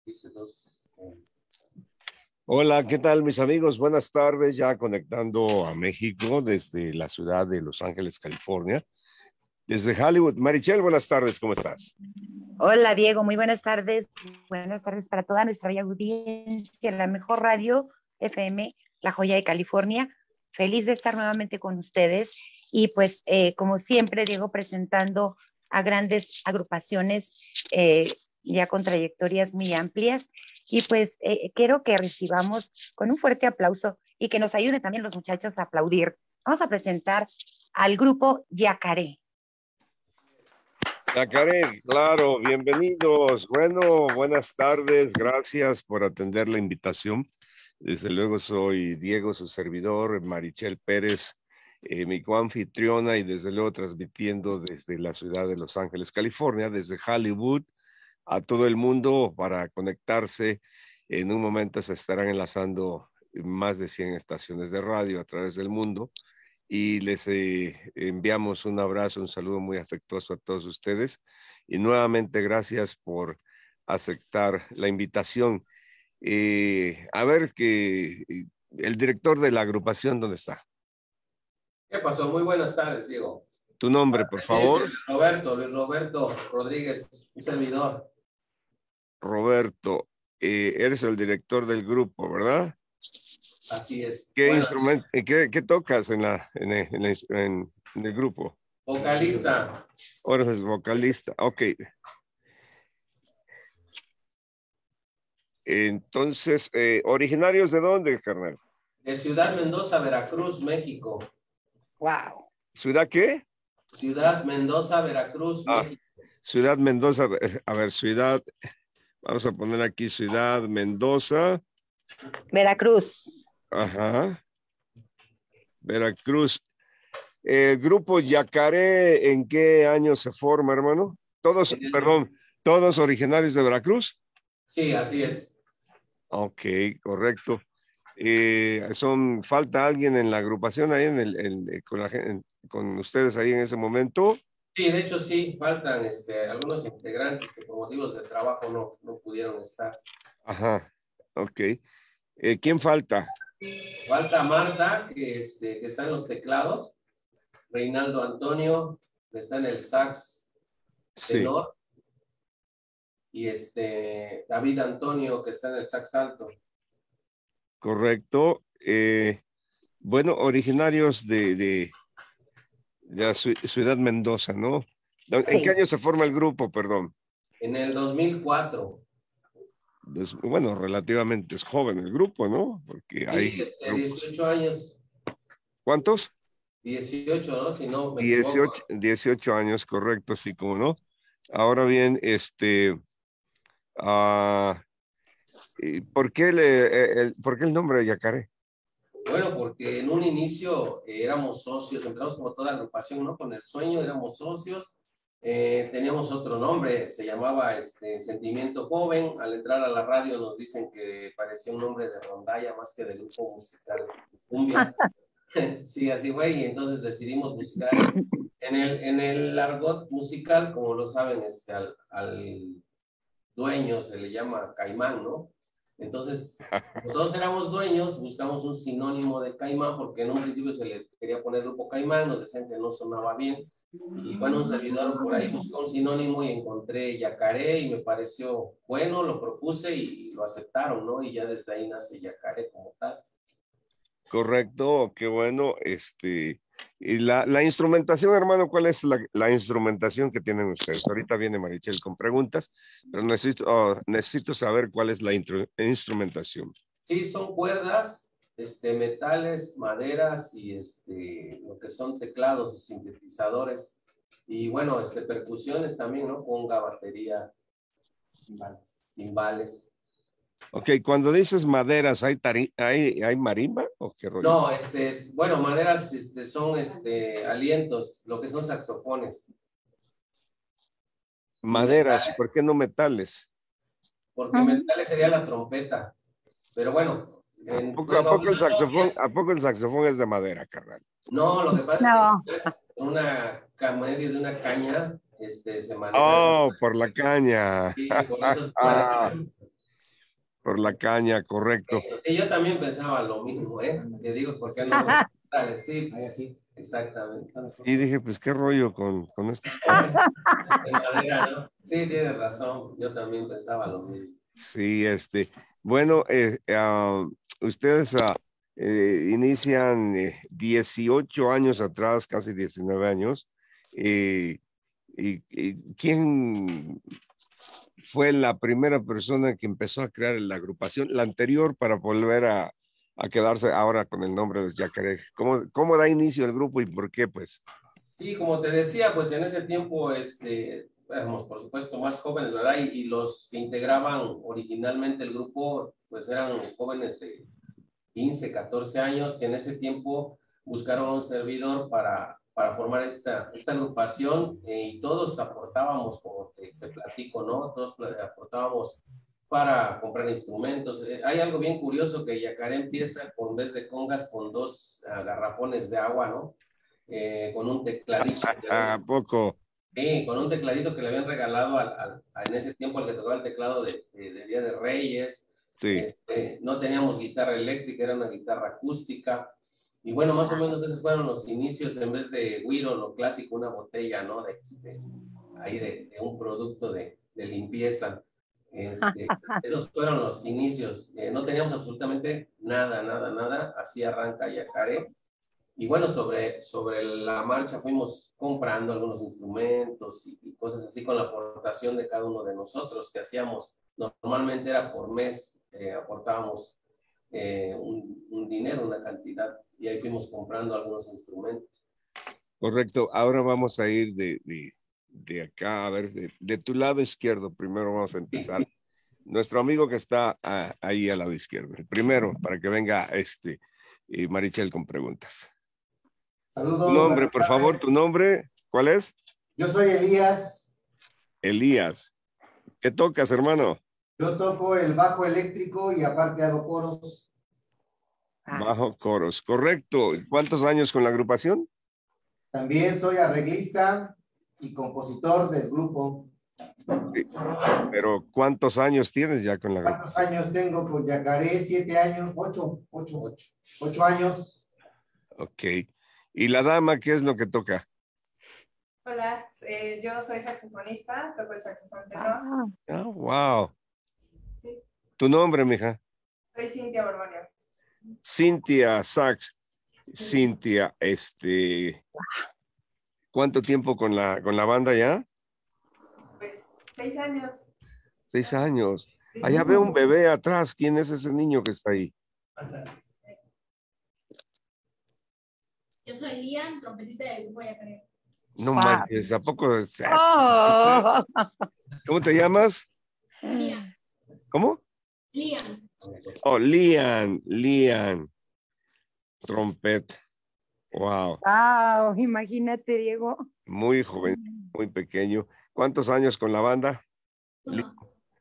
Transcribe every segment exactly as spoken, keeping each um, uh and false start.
Dice dos. Hola, ¿qué tal mis amigos? Buenas tardes, ya conectando a México desde la ciudad de Los Ángeles, California. Desde Hollywood. Marichel, buenas tardes, ¿cómo estás? Hola Diego, muy buenas tardes. Buenas tardes para toda nuestra bella audiencia, la mejor radio F M, La Joya de California. Feliz de estar nuevamente con ustedes y pues eh, como siempre Diego presentando a grandes agrupaciones eh, ya con trayectorias muy amplias y pues eh, quiero que recibamos con un fuerte aplauso y que nos ayuden también los muchachos a aplaudir. Vamos a presentar al grupo Yacaré. Yacaré, claro, bienvenidos. Bueno, buenas tardes, gracias por atender la invitación. Desde luego soy Diego, su servidor, Marichel Pérez, eh, mi coanfitriona y desde luego transmitiendo desde la ciudad de Los Ángeles, California, desde Hollywood a todo el mundo para conectarse. En un momento se estarán enlazando más de cien estaciones de radio a través del mundo y les eh, enviamos un abrazo, un saludo muy afectuoso a todos ustedes y nuevamente gracias por aceptar la invitación. Eh, a ver, que el director de la agrupación, ¿dónde está? ¿Qué pasó? Muy buenas tardes, Diego. Tu nombre, por favor. Roberto, Luis Roberto Rodríguez, un servidor. Roberto, eh, eres el director del grupo, ¿verdad? Así es. ¿Qué Bueno, instrumento, qué, qué tocas en, la, en, el, en, el, en el grupo? vocalista. Ahora es vocalista, ok. Entonces, eh, ¿originarios de dónde, carnal? De Ciudad Mendoza, Veracruz, México. Wow. ¿Ciudad qué? Ciudad Mendoza, Veracruz, Ah, México. Ciudad Mendoza, a ver, ciudad, vamos a poner aquí Ciudad Mendoza. Veracruz. Ajá. Veracruz. El grupo Yacaré, ¿en qué año se forma, hermano? Todos, El... perdón, todos originarios de Veracruz. Sí, así es. Ok, correcto. Eh, son, ¿falta alguien en la agrupación ahí en el, en, con, la, en, con ustedes ahí en ese momento? Sí, de hecho sí, faltan este, algunos integrantes que por motivos de trabajo no, no pudieron estar. Ajá, ok. Eh, ¿quién falta? Falta Marta, que, este, que está en los teclados. Reinaldo Antonio, que está en el sax tenor. Sí. Y este, David Antonio, que está en el sax alto. Correcto. Eh, bueno, originarios de, de, de la ciudad Mendoza, ¿no? ¿En sí. qué año se forma el grupo, perdón? En el dos mil cuatro. Es, bueno, relativamente es joven el grupo, ¿no? Porque sí, hay este, dieciocho años. ¿Cuántos? dieciocho, ¿no? Si no me dieciocho, equivoco. dieciocho años, correcto, sí, como no. Ahora bien, este, uh, ¿por qué, le, el, ¿por qué el nombre de Yacaré? Bueno, porque en un inicio eh, éramos socios, empezamos como toda agrupación, ¿no? Con el sueño, éramos socios, eh, teníamos otro nombre, se llamaba este, Sentimiento Joven. Al entrar a la radio nos dicen que parecía un nombre de rondalla más que de grupo musical, cumbia. Sí, así fue, y entonces decidimos buscar en el, en el argot musical, como lo saben, este, al, al dueño se le llama caimán, ¿no? Entonces, como todos éramos dueños, buscamos un sinónimo de caimán, porque en un principio se le quería poner grupo caimán, nos decían que no sonaba bien, y bueno, un servidor por ahí buscó un sinónimo y encontré Yacaré, y me pareció bueno, lo propuse y lo aceptaron, ¿no? Y ya desde ahí nace Yacaré como tal. Correcto, qué bueno. Este, y la, la instrumentación, hermano, ¿cuál es la, la instrumentación que tienen ustedes? Ahorita viene Marichel con preguntas, pero necesito, oh, necesito saber cuál es la instrumentación. Sí, son cuerdas, este, metales, maderas y este, lo que son teclados y sintetizadores. Y bueno, este, percusiones también, ¿no? Conga, batería, timbales. Ok, cuando dices maderas, ¿hay, tari hay, ¿hay marimba o qué rollo? No, este, bueno, maderas este, son este, alientos, lo que son saxofones. Maderas, ¿por qué no metales? Porque metales sería la trompeta, pero bueno. ¿A poco, a, poco el saxofón, ¿A poco el saxofón es de madera, carnal? No, lo que pasa no. es que es una medio de una caña, este, se maneja. Oh, por la caña. Sí, por eso es madera. por la caña, correcto. Eso. Y yo también pensaba lo mismo, ¿eh? Te digo, ¿por qué no? Dale, sí, sí, exactamente. Y dije, pues, ¿qué rollo con, con estos? De madera, ¿no? Sí, tienes razón. Yo también pensaba lo mismo. Sí, este, bueno, eh, uh, ustedes uh, eh, inician eh, dieciocho años atrás, casi diecinueve años. Eh, y, y ¿quién fue la primera persona que empezó a crear la agrupación, la anterior, para volver a, a quedarse ahora con el nombre de los Yacaré? ¿Cómo, cómo da inicio el grupo y por qué, pues? Sí, como te decía, pues en ese tiempo, este, éramos por supuesto más jóvenes, ¿verdad? Y, y los que integraban originalmente el grupo, pues eran jóvenes de quince, catorce años, que en ese tiempo buscaron un servidor para, para formar esta, esta agrupación eh, y todos aportábamos, como te, te platico, ¿no? Todos aportábamos para comprar instrumentos. Eh, hay algo bien curioso que Yacaré empieza con, en vez de congas, con dos uh, garrafones de agua, ¿no? Eh, con un tecladito. ¿A poco? Sí, con un tecladito que le habían regalado al, al, a, en ese tiempo al que tocaba el teclado de, de, de Día de Reyes. Sí. Este, no teníamos guitarra eléctrica, era una guitarra acústica. Y bueno, más o menos esos fueron los inicios, en vez de güiro, lo clásico, una botella, ¿no? De, este, ahí de, de un producto de, de limpieza. Este, esos fueron los inicios. Eh, no teníamos absolutamente nada, nada, nada. Así arranca Yacaré. Y bueno, sobre, sobre la marcha fuimos comprando algunos instrumentos y, y cosas así con la aportación de cada uno de nosotros que hacíamos. Normalmente era por mes, eh, aportábamos eh, un, un dinero, una cantidad, y ahí fuimos comprando algunos instrumentos. Correcto. Ahora vamos a ir de, de, de acá, a ver, de, de tu lado izquierdo. Primero vamos a empezar. Nuestro amigo que está a, ahí al lado izquierdo. El primero, para que venga este, eh, Marichel con preguntas. Saludos. Tu nombre, por favor, tu nombre, ¿cuál es? Yo soy Elías. Elías. ¿Qué tocas, hermano? Yo toco el bajo eléctrico y aparte hago coros. Bajo coros, correcto. ¿Cuántos años con la agrupación? También soy arreglista y compositor del grupo. Sí. Pero ¿cuántos años tienes ya con la agrupación? ¿Cuántos años tengo con Yacaré? Siete años, ocho, ocho, ocho, ocho años. Ok. ¿Y la dama qué es lo que toca? Hola, eh, yo soy saxofonista, toco el saxofón tenor. Ah, wow. Sí. ¿Tu nombre, mija? Soy Cintia Borbonio. Cintia Sax. Sí. Cintia, este, ¿cuánto tiempo con la, con la banda ya? Pues seis años. Seis años. Allá veo un bebé atrás. ¿Quién es ese niño que está ahí? Yo soy Lian, trompetista del grupo Yacaré. No Wow. manches, ¿a poco? Oh. ¿Cómo te llamas? Lian. ¿Cómo? Lian. Oh, Lian, Lian. Trompeta. Wow. Wow, imagínate, Diego. Muy joven, muy pequeño. ¿Cuántos años con la banda? Uno.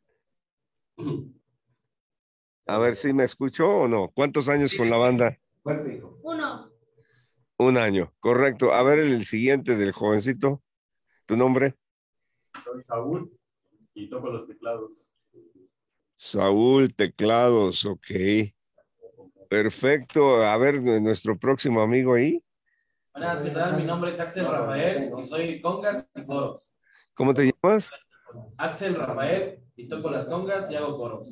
A ver si me escuchó o no. ¿Cuántos años con la banda? Fuerte, hijo. Uno. Un año, correcto. A ver el siguiente del jovencito. ¿Tu nombre? Soy Saúl y toco los teclados. Saúl, teclados, ok. Perfecto. A ver, nuestro próximo amigo ahí. Buenas, ¿qué tal? Mi nombre es Axel Rafael y soy congas y coros. ¿Cómo te llamas? Axel Rafael y toco las congas y hago coros.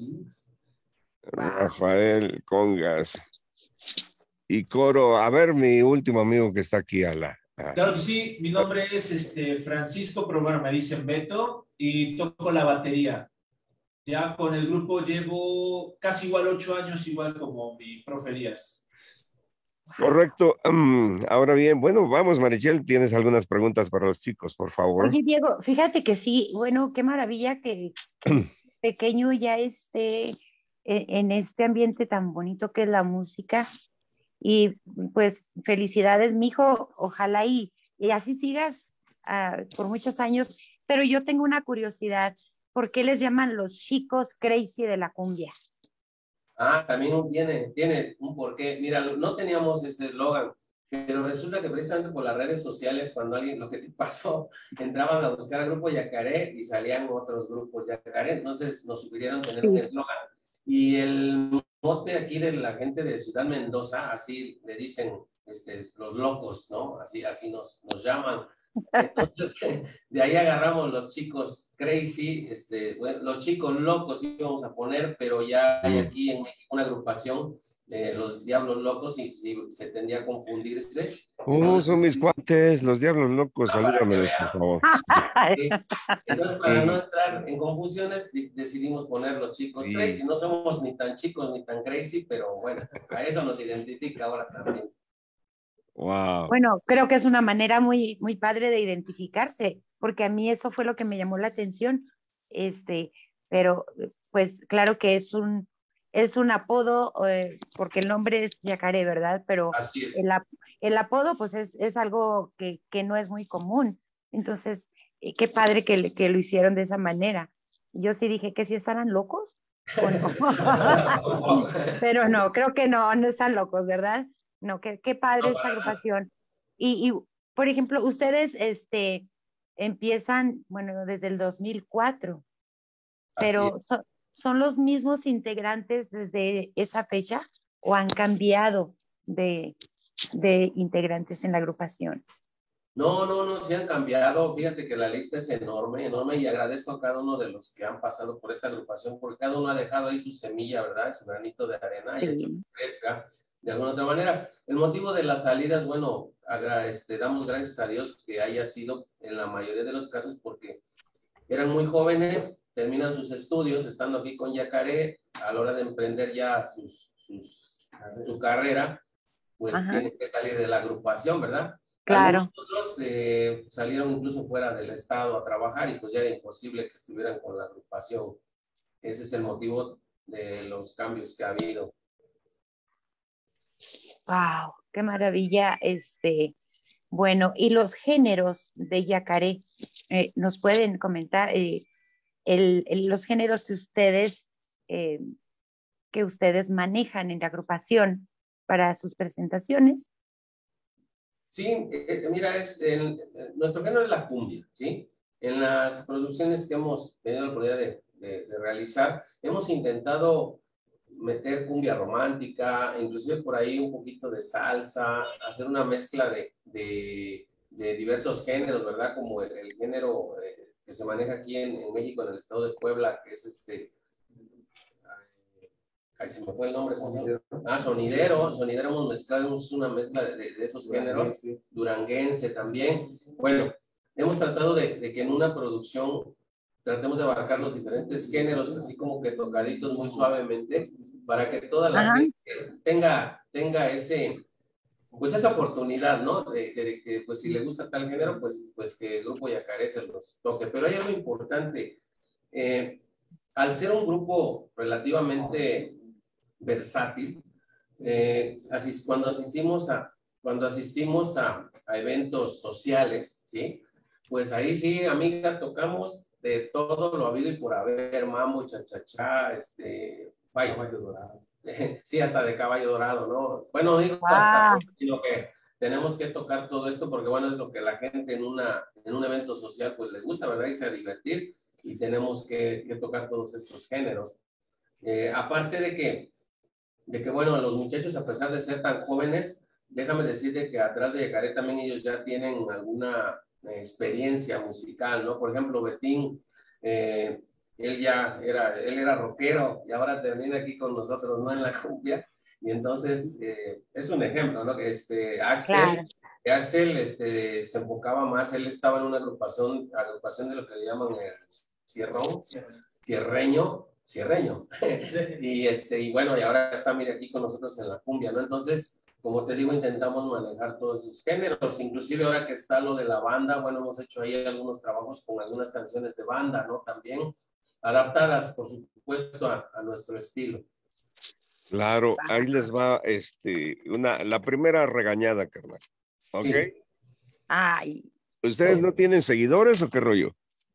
Rafael Congas. Y coro. A ver, mi último amigo que está aquí a la... a- Claro que sí, mi nombre es este, Francisco, pero bueno, me dicen Beto y toco la batería. Ya con el grupo llevo casi igual ocho años, igual como mi profe Elías. Correcto. Mm, ahora bien, bueno, vamos, Marichel, tienes algunas preguntas para los chicos, por favor. Oye, Diego, fíjate que sí, bueno, qué maravilla que, que este pequeño ya esté en, en este ambiente tan bonito que es la música. Y pues felicidades, mijo, ojalá y, y así sigas ah, por muchos años. Pero yo tengo una curiosidad, ¿por qué les llaman los chicos crazy de la cumbia? Ah, también tiene, tiene un porqué. Mira, no teníamos ese eslogan, pero resulta que precisamente por las redes sociales, cuando alguien, lo que te pasó, entraban a buscar al grupo Yacaré y salían otros grupos Yacaré. Entonces nos sugirieron tener Sí. un eslogan Y el mote aquí de la gente de Ciudad Mendoza, así le dicen este, los locos, ¿no? Así, así nos, nos llaman. Entonces, de ahí agarramos los chicos crazy, este, bueno, los chicos locos íbamos a poner, pero ya hay aquí en México una agrupación de los Diablos Locos y si se tendría a confundirse. Oh, Entonces, son mis cuates, los Diablos Locos, para que salúdamelos, vean. por favor. Sí. Entonces, para Sí. no entrar en confusiones, de- decidimos poner los chicos Sí. crazy. No somos ni tan chicos ni tan crazy, pero bueno, a eso nos identifica ahora también. Wow. Bueno, creo que es una manera muy, muy padre de identificarse, porque a mí eso fue lo que me llamó la atención. Este, pero pues claro que es un, es un apodo, eh, porque el nombre es Yacaré, ¿verdad? Pero Así es. el, ap- el apodo pues es, es algo que, que no es muy común. Entonces, eh, qué padre que, le- que lo hicieron de esa manera. Yo sí dije que sí estarán locos o no. Pero no, creo que no, no están locos, ¿verdad? No, qué, qué padre No, esta para nada. agrupación. Y, y, por ejemplo, ustedes este, empiezan, bueno, desde el dos mil cuatro, Así es. pero son, ¿son los mismos integrantes desde esa fecha o han cambiado de, de integrantes en la agrupación? No, no, no, se han cambiado. Fíjate que la lista es enorme, enorme, y agradezco a cada uno de los que han pasado por esta agrupación, porque cada uno ha dejado ahí su semilla, ¿verdad? Su granito de arena y ha hecho Sí. que crezca de alguna otra manera. El motivo de las salidas, bueno, agra- este, damos gracias a Dios que haya sido en la mayoría de los casos porque eran muy jóvenes, terminan sus estudios, estando aquí con Yacaré, a la hora de emprender ya sus, sus, su carrera, pues Ajá. tienen que salir de la agrupación, ¿verdad? Claro. Algunos otros eh, salieron incluso fuera del estado a trabajar y pues ya era imposible que estuvieran con la agrupación. Ese es el motivo de los cambios que ha habido. Wow, qué maravilla. Este, bueno, y los géneros de Yacaré, eh, ¿nos pueden comentar eh, el, el- los géneros que ustedes, eh, que ustedes manejan en la agrupación para sus presentaciones? Sí, eh, eh, mira, es el- eh, nuestro género es la cumbia, ¿sí? En las producciones que hemos tenido la oportunidad de, de- de realizar, hemos intentado meter cumbia romántica, inclusive por ahí un poquito de salsa, hacer una mezcla de, de, de diversos géneros, ¿verdad? Como el, el género eh, que se maneja aquí en, en México, en el estado de Puebla, que es este... Ay, se me fue el nombre. Sonidero. Ah, sonidero. Sonidero hemos mezclado, hemos hecho una mezcla de, de- de esos géneros. Duranguense. Duranguense también. Bueno, hemos tratado de, de que en una producción tratemos de abarcar los diferentes géneros, así como que tocaditos muy suavemente, para que toda la Ajá. gente tenga, tenga ese, pues esa oportunidad, ¿no? De, de que, pues si le gusta tal género, pues, pues que el grupo Yacaré se los toque. Pero hay algo importante. Eh, al ser un grupo relativamente versátil, eh, asis- cuando asistimos a cuando asistimos a, a eventos sociales, ¿sí? Pues ahí sí, amiga, tocamos de todo lo habido y por haber, mambo, cha-cha-cha, este, vaya, Caballo dorado. sí, hasta de caballo dorado, ¿no? Bueno, digo Wow. hasta, sino que tenemos que tocar todo esto porque, bueno, es lo que la gente en, una, en un evento social, pues le gusta, ¿verdad? Irse a divertir y tenemos que, que tocar todos estos géneros. Eh, aparte de que, de que, bueno, los muchachos, a pesar de ser tan jóvenes, déjame decirte que atrás de Yacaré también ellos ya tienen alguna eh, experiencia musical, ¿no? Por ejemplo, Betín, eh, él ya era, él era rockero y ahora termina aquí con nosotros, ¿no? En la cumbia. Y entonces, eh, es un ejemplo, ¿no? Que este, Axel, Claro. que Axel este, se enfocaba más, él estaba en una agrupación, agrupación de lo que le llaman el cierrón, cierreño, cierreño. y, este, y bueno, y ahora está, mira, aquí con nosotros en la cumbia, ¿no? Entonces, como te digo, intentamos manejar todos esos géneros, inclusive ahora que está lo de la banda, bueno, hemos hecho ahí algunos trabajos con algunas canciones de banda, ¿no? También adaptadas, por supuesto, a, a nuestro estilo. Claro, ahí les va este, una, la primera regañada, carnal. ¿Ok? Sí. Ay, ¿Ustedes no tienen seguidores o qué rollo?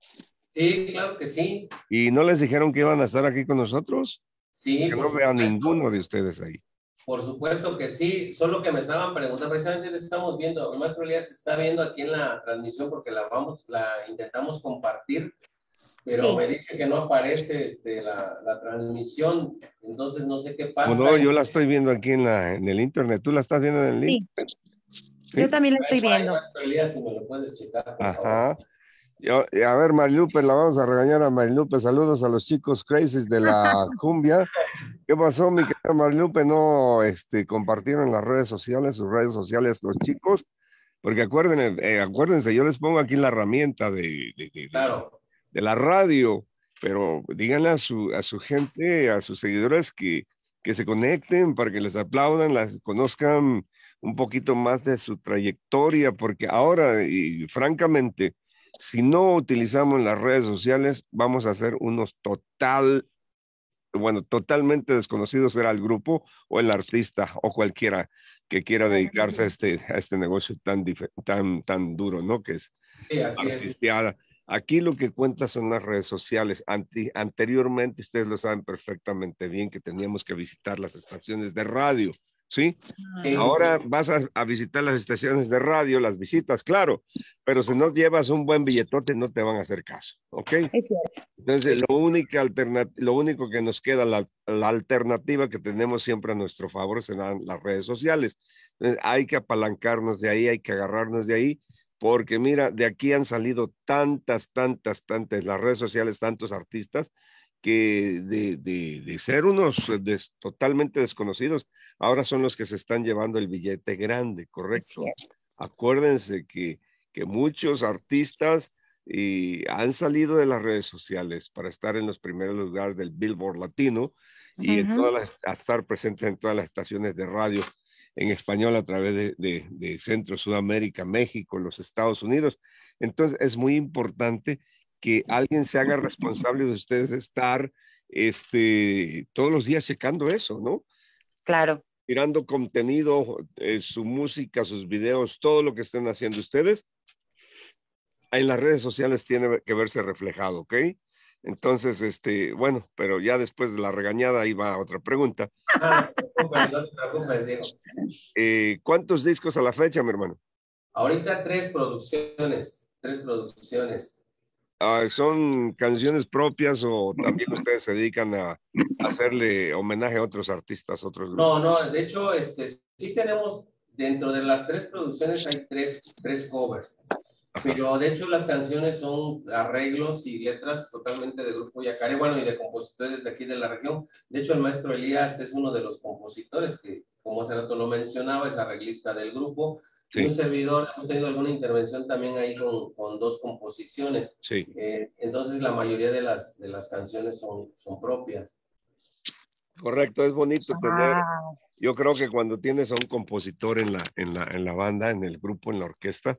Sí, claro que sí. ¿Y no les dijeron que iban a estar aquí con nosotros? Sí, Que por no veo a supuesto. ninguno de ustedes ahí. Por supuesto que sí, solo que me estaban preguntando, precisamente estamos viendo, el maestro Elías está viendo aquí en la transmisión porque la vamos, la intentamos compartir, pero Sí. me dice que no aparece este, la, la transmisión, entonces no sé qué pasa. No, yo la estoy viendo aquí en, la, en el internet. ¿Tú la estás viendo en el Sí. internet? Yo también la Ahí, estoy por ahí, viendo. maestro Elías, si me lo puedes checar, por favor. Ajá. Yo- y a ver, Marilupe, la vamos a regañar a Marilupe. Saludos a los chicos crazies de la cumbia. ¿Qué pasó, mi querida Marilupe? No, este, compartieron en las redes sociales, sus redes sociales, los chicos, porque acuérdense, eh, acuérdense, yo les pongo aquí la herramienta de, de, de, de- Claro. de la radio, pero díganle a su, a su gente, a sus seguidores que, que se conecten para que les aplaudan, las conozcan un poquito más de su trayectoria, porque ahora, y francamente, si no utilizamos las redes sociales, vamos a ser unos total, bueno, totalmente desconocidos, era el grupo o el artista o cualquiera que quiera dedicarse a este, a este negocio tan, dif- tan, tan duro, ¿no? Que es Sí, así es. artisteada. Aquí lo que cuenta son las redes sociales. Anti- anteriormente, ustedes lo saben perfectamente bien, que teníamos que visitar las estaciones de radio, ¿sí? Sí. Ahora vas a, a visitar las estaciones de radio, las visitas, claro, pero si no llevas un buen billetote no te van a hacer caso, ¿ok? Es cierto. Entonces, lo, única alternat- lo único que nos queda, la, la alternativa que tenemos siempre a nuestro favor serán las redes sociales. Entonces, hay que apalancarnos de ahí, hay que agarrarnos de ahí, porque mira, de aquí han salido tantas, tantas, tantas, las redes sociales, tantos artistas, que de, de, de ser unos des, totalmente desconocidos, ahora son los que se están llevando el billete grande, ¿correcto? Acuérdense que, que muchos artistas y han salido de las redes sociales para estar en los primeros lugares del Billboard Latino y en todas las, a estar presentes en todas las estaciones de radio en español a través de, de, de Centro, Sudamérica, México, los Estados Unidos. Entonces es muy importante que alguien se haga responsable de ustedes de estar este, todos los días checando eso, ¿no? Claro. Mirando contenido, eh, su música, sus videos, todo lo que estén haciendo ustedes, en las redes sociales tiene que verse reflejado, ¿ok? Entonces, este, bueno, pero ya después de la regañada ahí va otra pregunta. Ah, no te preocupes, no te preocupes, Diego. Eh, ¿Cuántos discos a la fecha, mi hermano? Ahorita tres producciones, tres producciones. Uh, ¿Son canciones propias o también ustedes se dedican a, a hacerle homenaje a otros artistas, otros grupos? No, no, de hecho, este, sí tenemos, dentro de las tres producciones hay tres, tres covers, pero de hecho las canciones son arreglos y letras totalmente del grupo Yacaré, bueno, y de compositores de aquí de la región. De hecho, el maestro Elías es uno de los compositores que, como hace rato lo mencionaba, es arreglista del grupo. Sí. Y un servidor, hemos tenido alguna intervención también ahí con, con dos composiciones. Sí. Eh, entonces, la mayoría de las, de las canciones son, son propias. Correcto, es bonito tener, Ah. yo creo que cuando tienes a un compositor en la, en la, en la banda, en el grupo, en la orquesta,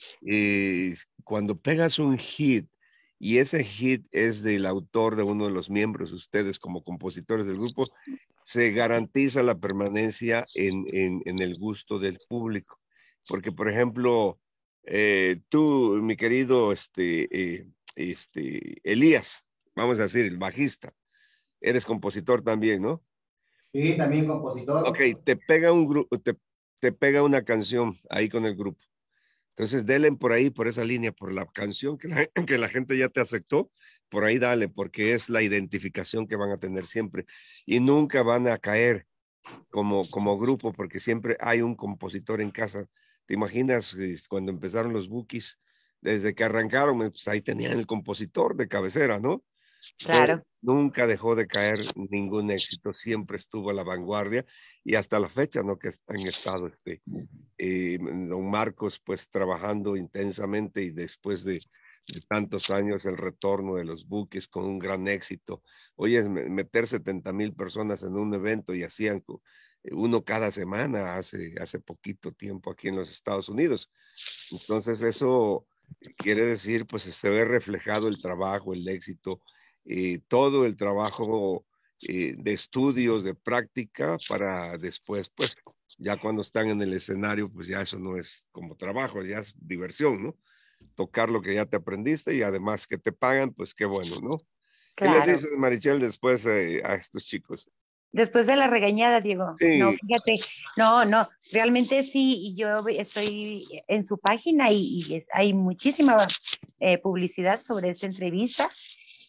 eh, cuando pegas un hit y ese hit es del autor de uno de los miembros, ustedes como compositores del grupo, se garantiza la permanencia en, en, en el gusto del público. Porque, por ejemplo, eh, tú, mi querido este, eh, este, Elías, vamos a decir, el bajista, eres compositor también, ¿no? Sí, también compositor. Ok, te pega un grupo, te, te pega una canción ahí con el grupo. Entonces, denle por ahí, por esa línea, por la canción que la, que la gente ya te aceptó, por ahí dale, porque es la identificación que van a tener siempre. Y nunca van a caer como, como grupo, porque siempre hay un compositor en casa. ¿Te imaginas cuando empezaron los Bukis? Desde que arrancaron, pues ahí tenían el compositor de cabecera, ¿no? Claro. Pero nunca dejó de caer ningún éxito, siempre estuvo a la vanguardia y hasta la fecha, ¿no? Que han estado, este, eh, don Marcos, pues trabajando intensamente y después de, de tantos años el retorno de los Bukis con un gran éxito. Oye, meter setenta mil personas en un evento y hacían uno cada semana hace, hace poquito tiempo aquí en los Estados Unidos. Entonces eso quiere decir, pues se ve reflejado el trabajo, el éxito, eh, todo el trabajo eh, de estudios, de práctica para después, pues ya cuando están en el escenario, pues ya eso no es como trabajo, ya es diversión, ¿no? Tocar lo que ya te aprendiste y además que te pagan, pues qué bueno, ¿no? Claro. ¿Qué les dices, Marichel, después eh, a estos chicos? Después de la regañada, Diego. Sí. No, fíjate, no, no, realmente sí, y yo estoy en su página y, y es, hay muchísima eh, publicidad sobre esta entrevista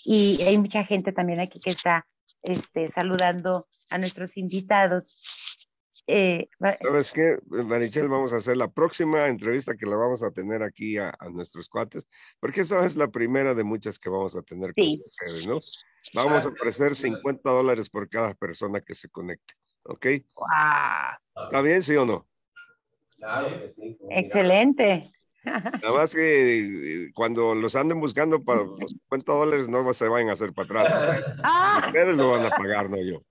y hay mucha gente también aquí que está este, saludando a nuestros invitados. Eh, ¿Sabes qué, Marichel? Vamos a hacer la próxima entrevista que la vamos a tener aquí a, a nuestros cuates, porque esta es la primera de muchas que vamos a tener con sí. ustedes, ¿no? Vamos a ofrecer cincuenta dólares por cada persona que se conecte, ¿ok? Wow. ¿Está bien, sí o no? Claro que sí. Excelente. Nada más que cuando los anden buscando para los cincuenta dólares no se vayan a hacer para atrás. Ah. Ustedes lo van a pagar, no yo.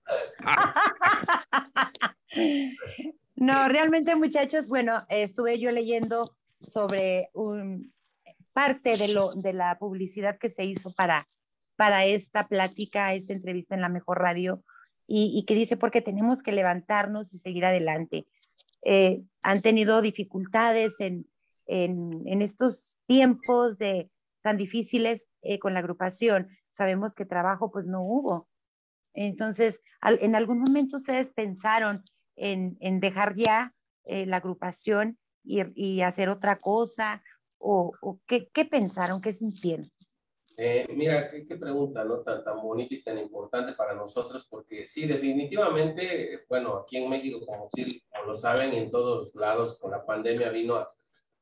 No, realmente, muchachos, bueno, estuve yo leyendo sobre un, parte de, lo, de la publicidad que se hizo para, para esta plática, esta entrevista en La Mejor Radio, y, y que dice, porque tenemos que levantarnos y seguir adelante. Eh, han tenido dificultades en, en, en estos tiempos de, tan difíciles eh, con la agrupación. Sabemos que trabajo pues no hubo. Entonces, al, en algún momento ustedes pensaron en, en dejar ya eh, la agrupación y, y hacer otra cosa, o, o ¿qué, qué pensaron, qué sintieron? Eh, mira, qué, qué pregunta, ¿no? Tan, tan bonita y tan importante para nosotros, porque sí, definitivamente, bueno, aquí en México, como sí como lo saben, en todos lados con la pandemia vino a,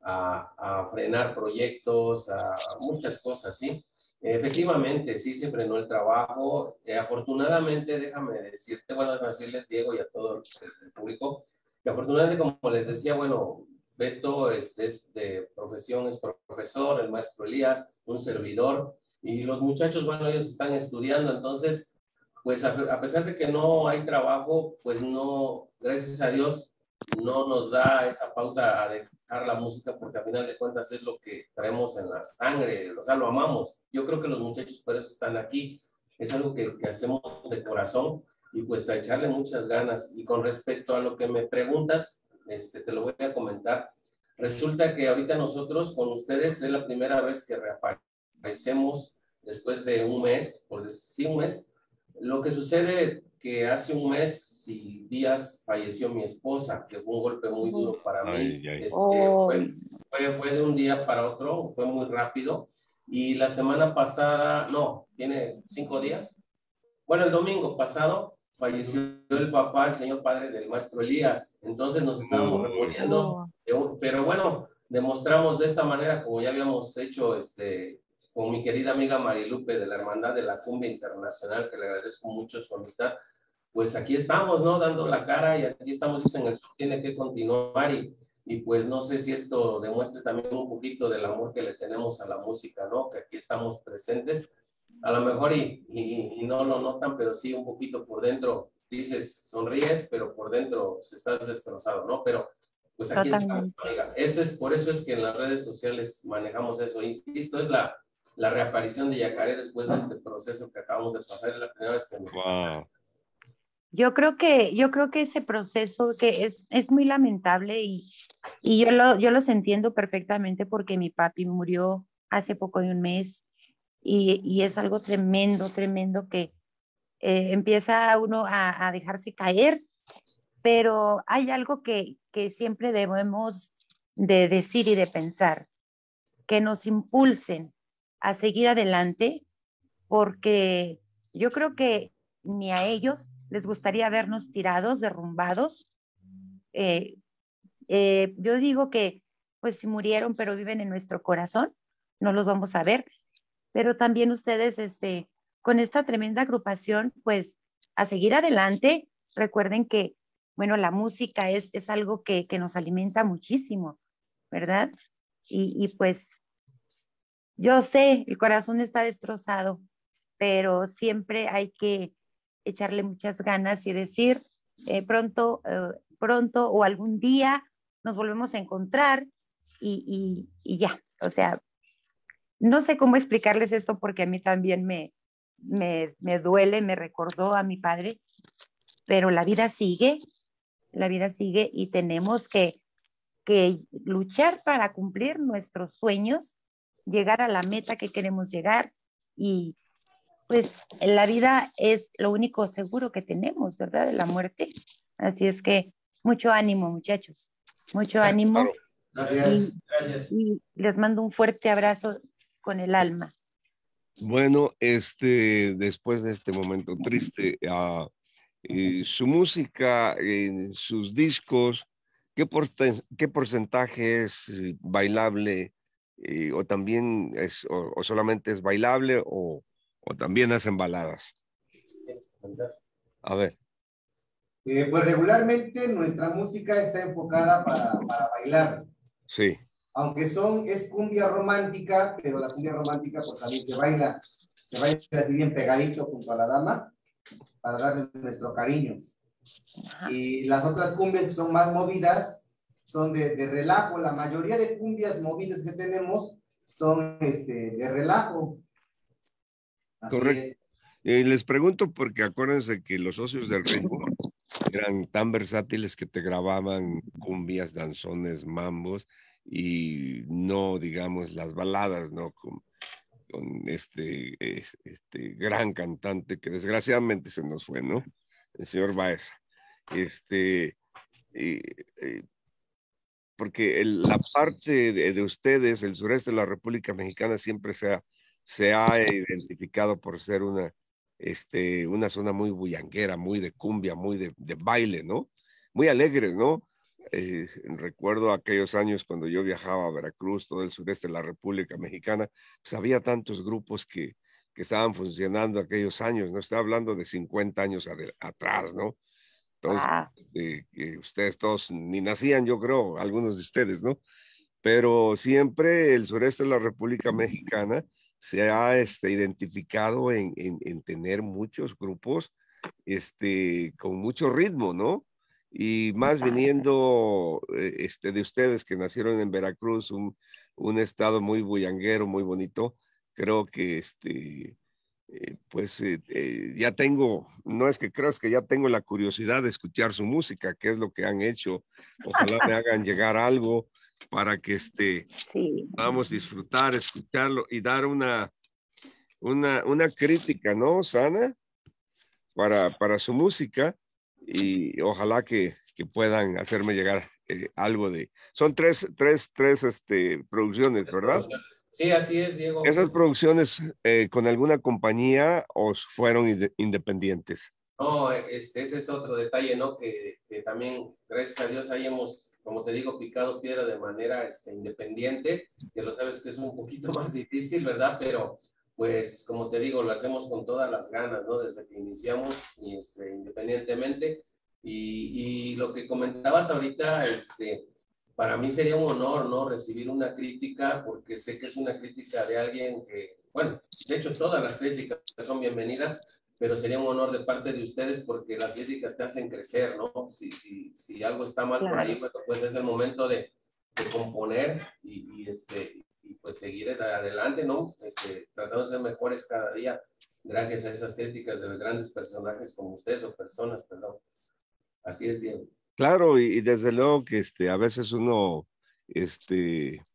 a, a frenar proyectos, a, a muchas cosas, ¿sí? Efectivamente, sí se frenó el trabajo. Eh, afortunadamente, déjame decirte, bueno, déjame decirles, Diego, y a todo el, el público, que afortunadamente, como les decía, bueno, Beto este, es de profesión, es profesor, el maestro Elías, un servidor, y los muchachos, bueno, ellos están estudiando, entonces, pues a, a pesar de que no hay trabajo, pues no, gracias a Dios, no nos da esa pauta a dejar la música, porque al final de cuentas es lo que traemos en la sangre, o sea, lo amamos. Yo creo que los muchachos por eso están aquí, es algo que, que hacemos de corazón, y pues a echarle muchas ganas. Y con respecto a lo que me preguntas, este, te lo voy a comentar. Resulta que ahorita nosotros con ustedes es la primera vez que reaparecemos después de un mes, por decir un mes. Lo que sucede que hace un mes y días falleció mi esposa, que fue un golpe muy duro para mí. Ay, ay. Este, Oh. fue, fue, fue de un día para otro, fue muy rápido. Y la semana pasada, no, tiene cinco días. Bueno, el domingo pasado falleció el papá, el señor padre del maestro Elías. Entonces nos estábamos Oh. reponiendo, pero bueno, demostramos de esta manera, como ya habíamos hecho este, con mi querida amiga Marilupe de la Hermandad de la Cumbia Internacional, que le agradezco mucho su amistad, pues aquí estamos, ¿no? Dando la cara, y aquí estamos, dicen, el show tiene que continuar, y, y pues no sé si esto demuestre también un poquito del amor que le tenemos a la música, ¿no? Que aquí estamos presentes. A lo mejor y, y, y no lo notan, pero sí un poquito por dentro dices, sonríes, pero por dentro estás destrozado, ¿no? Pero pues aquí estamos, amiga. Eso es, por eso es que en las redes sociales manejamos eso. Insisto, es la, la reaparición de Yacaré después de este proceso que acabamos de pasar. Es la primera vez que me... Wow. Yo creo que, yo creo que ese proceso que es, es muy lamentable, y, y yo, lo, yo los entiendo perfectamente, porque mi papi murió hace poco de un mes. Y, y es algo tremendo, tremendo, que eh, empieza uno a, a dejarse caer, pero hay algo que, que siempre debemos de decir y de pensar, que nos impulsen a seguir adelante, porque yo creo que ni a ellos les gustaría vernos tirados, derrumbados. Eh, eh, yo digo que pues si murieron, pero viven en nuestro corazón, no los vamos a ver. Pero también ustedes, este, con esta tremenda agrupación, pues a seguir adelante. Recuerden que, bueno, la música es, es algo que, que nos alimenta muchísimo, ¿verdad? Y, y pues yo sé, el corazón está destrozado, pero siempre hay que echarle muchas ganas y decir, eh, pronto, eh, pronto o algún día nos volvemos a encontrar, y, y, y ya, o sea, no sé cómo explicarles esto, porque a mí también me, me, me duele, me recordó a mi padre, pero la vida sigue, la vida sigue, y tenemos que, que luchar para cumplir nuestros sueños, llegar a la meta que queremos llegar, y pues la vida es lo único seguro que tenemos, ¿verdad? De la muerte. Así es que mucho ánimo, muchachos, mucho ánimo. Gracias. Y, y les mando un fuerte abrazo con el alma. Bueno, este, después de este momento triste, uh, eh, su música, en sus discos, ¿qué, porten, qué porcentaje es eh, bailable eh, o también es, o, o solamente es bailable o, o también hacen baladas? A ver. Eh, pues regularmente nuestra música está enfocada para, para bailar. Sí. Aunque son, es cumbia romántica, pero la cumbia romántica pues también se baila, se baila así bien pegadito junto a la dama para darle nuestro cariño. Y las otras cumbias que son más movidas son de, de relajo. La mayoría de cumbias movidas que tenemos son este, de relajo. Así Correcto. es. Eh, les pregunto porque acuérdense que los socios del ritmo eran tan versátiles que te grababan cumbias, danzones, mambos y no, digamos, las baladas, ¿no? Con, con este, este gran cantante que desgraciadamente se nos fue, ¿no? El señor Baez. Este, y, y, porque el, la parte de, de ustedes, el sureste de la República Mexicana, siempre se ha, se ha identificado por ser una, este, una zona muy bullanguera, muy de cumbia, muy de, de baile, ¿no? Muy alegre, ¿no? Eh, recuerdo aquellos años cuando yo viajaba a Veracruz, todo el sureste de la República Mexicana, pues había tantos grupos que, que estaban funcionando aquellos años, ¿no? Estaba hablando de cincuenta años atrás, ¿no? Entonces, Ah, eh, que ustedes todos ni nacían, yo creo, algunos de ustedes, ¿no? Pero siempre el sureste de la República Mexicana se ha este, identificado en, en, en tener muchos grupos este, con mucho ritmo, ¿no? Y más viniendo eh, este, de ustedes que nacieron en Veracruz, un, un estado muy bullanguero, muy bonito, creo que este, eh, pues eh, eh, ya tengo, no es que creo, es que ya tengo la curiosidad de escuchar su música, qué es lo que han hecho. Ojalá me hagan llegar algo para que este, sí. podamos disfrutar, escucharlo y dar una, una, una crítica, ¿no? Sana para, para su música y ojalá que, que puedan hacerme llegar eh, algo de... Son tres, tres, tres este, producciones, ¿verdad? Sí, así es, Diego. ¿Esas producciones eh, con alguna compañía o fueron inde- independientes? No, este, ese es otro detalle, ¿no? Que, que también, gracias a Dios, ahí hemos, como te digo, picado piedra de manera este, independiente, que lo sabes que es un poquito más difícil, ¿verdad? Pero, pues, como te digo, lo hacemos con todas las ganas, ¿no? Desde que iniciamos, y, este, independientemente. Y, y lo que comentabas ahorita, este, para mí sería un honor, ¿no? Recibir una crítica, porque sé que es una crítica de alguien que, bueno, de hecho, todas las críticas son bienvenidas, pero sería un honor de parte de ustedes porque las críticas te hacen crecer, ¿no? Si, si, si algo está mal por ahí, Claro. pues es el momento de, de componer y, y, este, y pues seguir adelante, ¿no? Este, tratando de ser mejores cada día gracias a esas críticas de grandes personajes como ustedes o personas, perdón. Así es, Diego. Claro, y, y desde luego que este, a veces uno, este,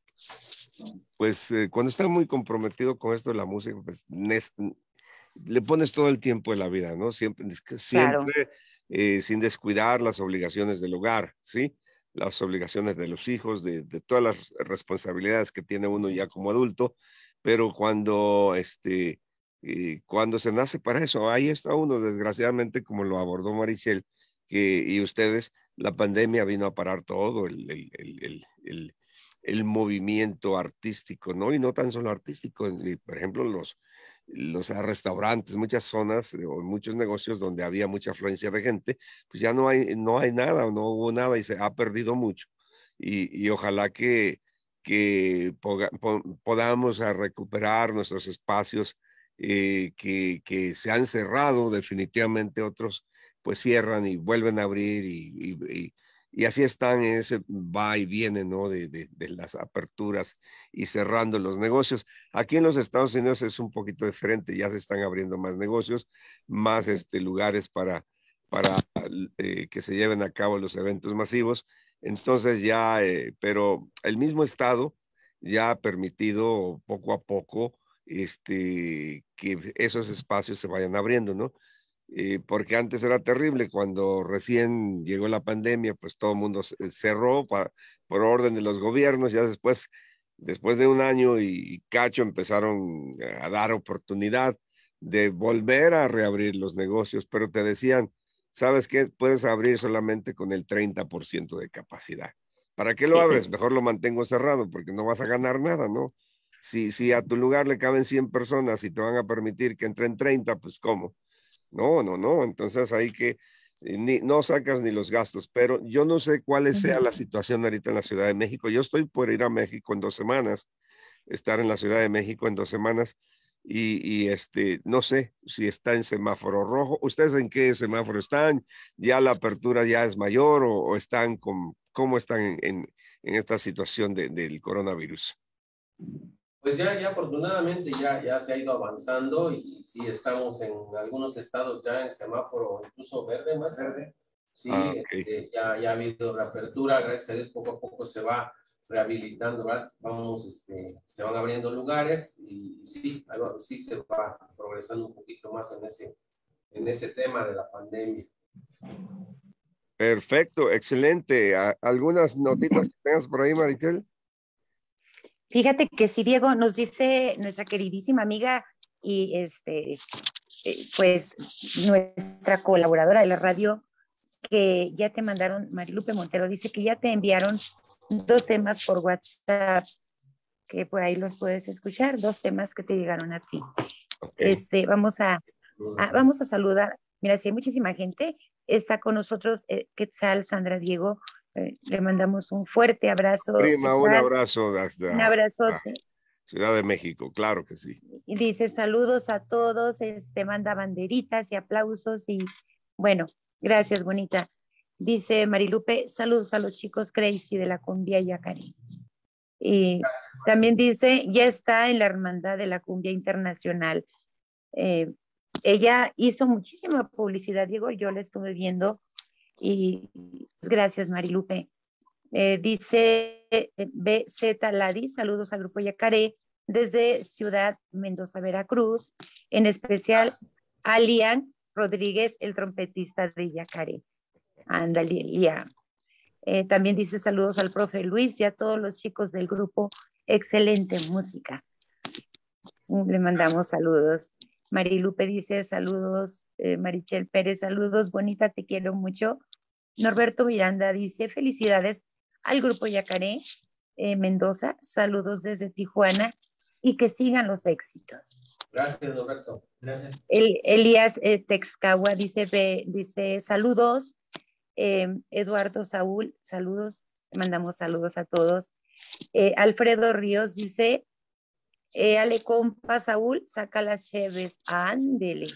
pues eh, cuando está muy comprometido con esto de la música, pues nes- le pones todo el tiempo de la vida, ¿no? Siempre, es que Claro. siempre eh, sin descuidar las obligaciones del hogar, ¿sí? Las obligaciones de los hijos, de, de todas las responsabilidades que tiene uno ya como adulto, pero cuando, este, eh, cuando se nace para eso, ahí está uno, desgraciadamente, como lo abordó Marichel, que, y ustedes, la pandemia vino a parar todo el, el, el, el, el, el movimiento artístico, ¿no? Y no tan solo artístico, por ejemplo, los los restaurantes, muchas zonas eh, o muchos negocios donde había mucha afluencia de gente, pues ya no hay, no hay nada, no hubo nada y se ha perdido mucho. Y, y ojalá que, que poga, po, podamos a recuperar nuestros espacios eh, que, que se han cerrado, definitivamente otros pues cierran y vuelven a abrir y, y, y y así están en ese va y viene, ¿no? De, de, de las aperturas y cerrando los negocios. Aquí en los Estados Unidos es un poquito diferente, ya se están abriendo más negocios, más este, lugares para, para eh, que se lleven a cabo los eventos masivos. Entonces ya, eh, pero el mismo Estado ya ha permitido poco a poco este, que esos espacios se vayan abriendo, ¿no? Eh, porque antes era terrible, cuando recién llegó la pandemia, pues todo el mundo cerró para, por orden de los gobiernos, ya después después de un año y cacho empezaron a dar oportunidad de volver a reabrir los negocios, pero te decían, ¿sabes qué? Puedes abrir solamente con el treinta por ciento de capacidad. ¿Para qué lo abres? Mejor lo mantengo cerrado porque no vas a ganar nada, ¿no? Si, si a tu lugar le caben cien personas y te van a permitir que entren treinta, pues ¿cómo? No, no, no. Entonces ahí que ni, no sacas ni los gastos, pero yo no sé cuál sea la situación ahorita en la Ciudad de México. Yo estoy por ir a México en dos semanas, estar en la Ciudad de México en dos semanas y, y este, no sé si está en semáforo rojo. ¿Ustedes en qué semáforo están? ¿Ya la apertura ya es mayor o, o están con, cómo están en, en, en esta situación de, del coronavirus? Pues ya, ya afortunadamente ya, ya se ha ido avanzando y sí estamos en algunos estados ya en semáforo incluso verde, más verde. Sí, ah, okay. este, ya, ya ha habido reapertura, gracias a Dios poco a poco se va rehabilitando, ¿verdad? Vamos, este, se van abriendo lugares y, y sí, sí se va progresando un poquito más en ese, en ese tema de la pandemia. Perfecto, excelente. ¿Algunas notitas que tengas por ahí, Marichel? Fíjate que sí, Diego, nos dice nuestra queridísima amiga y este, pues nuestra colaboradora de la radio, que ya te mandaron, Marilupe Montero dice que ya te enviaron dos temas por WhatsApp, que por ahí los puedes escuchar, dos temas que te llegaron a ti. Okay. Este, vamos a, a, vamos a saludar, mira, si hay muchísima gente, está con nosotros eh, Quetzal, Sandra, Diego, eh, le mandamos un fuerte abrazo. Prima, Quetzal, un abrazo hasta un abrazote. Ciudad de México, claro que sí. Y dice saludos a todos, este, manda banderitas y aplausos y bueno, gracias, bonita. Dice Marilupe, saludos a los chicos Crazy de la cumbia Yacaré. Y también dice, ya está en la hermandad de la cumbia internacional. Eh, ella hizo muchísima publicidad, Diego, yo la estuve viendo y gracias, Marilupe. Eh, dice B Z Ladi, saludos al grupo Yacaré desde Ciudad Mendoza, Veracruz, en especial a Lian Rodríguez, el trompetista de Yacaré. Ándale, Lian. Eh, también dice saludos al profe Luis y a todos los chicos del grupo, excelente música. Le mandamos saludos. Marilupe dice saludos, eh, Marichel Pérez, saludos, bonita, te quiero mucho. Norberto Miranda dice felicidades al grupo Yacaré eh, Mendoza, saludos desde Tijuana y que sigan los éxitos. Gracias, Norberto. Gracias. El, Elías eh, Texcagua dice, ve, dice saludos. Eh, Eduardo Saúl, saludos, le mandamos saludos a todos. Eh, Alfredo Ríos dice, eh, ale compa Saúl, saca las cheves, ándele.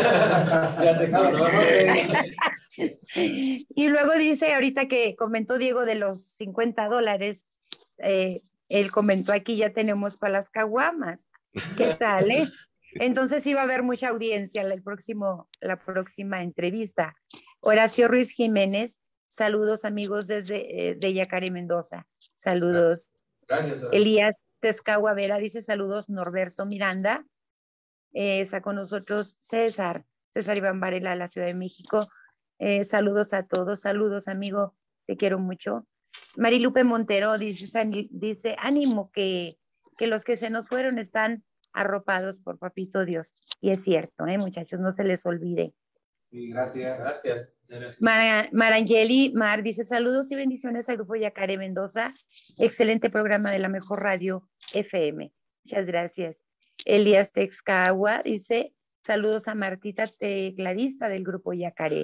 Y luego dice, ahorita que comentó Diego de los cincuenta dólares, eh, él comentó aquí ya tenemos para las caguamas. ¿Qué tal, eh? Entonces iba a haber mucha audiencia el próximo, la próxima entrevista. Horacio Ruiz Jiménez, saludos amigos desde eh, de Yacaré, Mendoza. Saludos. Gracias. Elías Tezcagua Vera dice saludos. Norberto Miranda, eh, está con nosotros César, César Iván Varela de la Ciudad de México. Eh, saludos a todos, saludos amigo, te quiero mucho. Marilupe Montero dice, dice ánimo que, que los que se nos fueron están arropados por Papito Dios. Y es cierto, ¿eh, muchachos? No se les olvide. Sí, gracias. Gracias. Mar, Marangeli Mar dice saludos y bendiciones al grupo Yacaré Mendoza. Excelente programa de la mejor radio F M. Muchas gracias. Elías Texcagua dice saludos a Martita, tecladista del grupo Yacaré.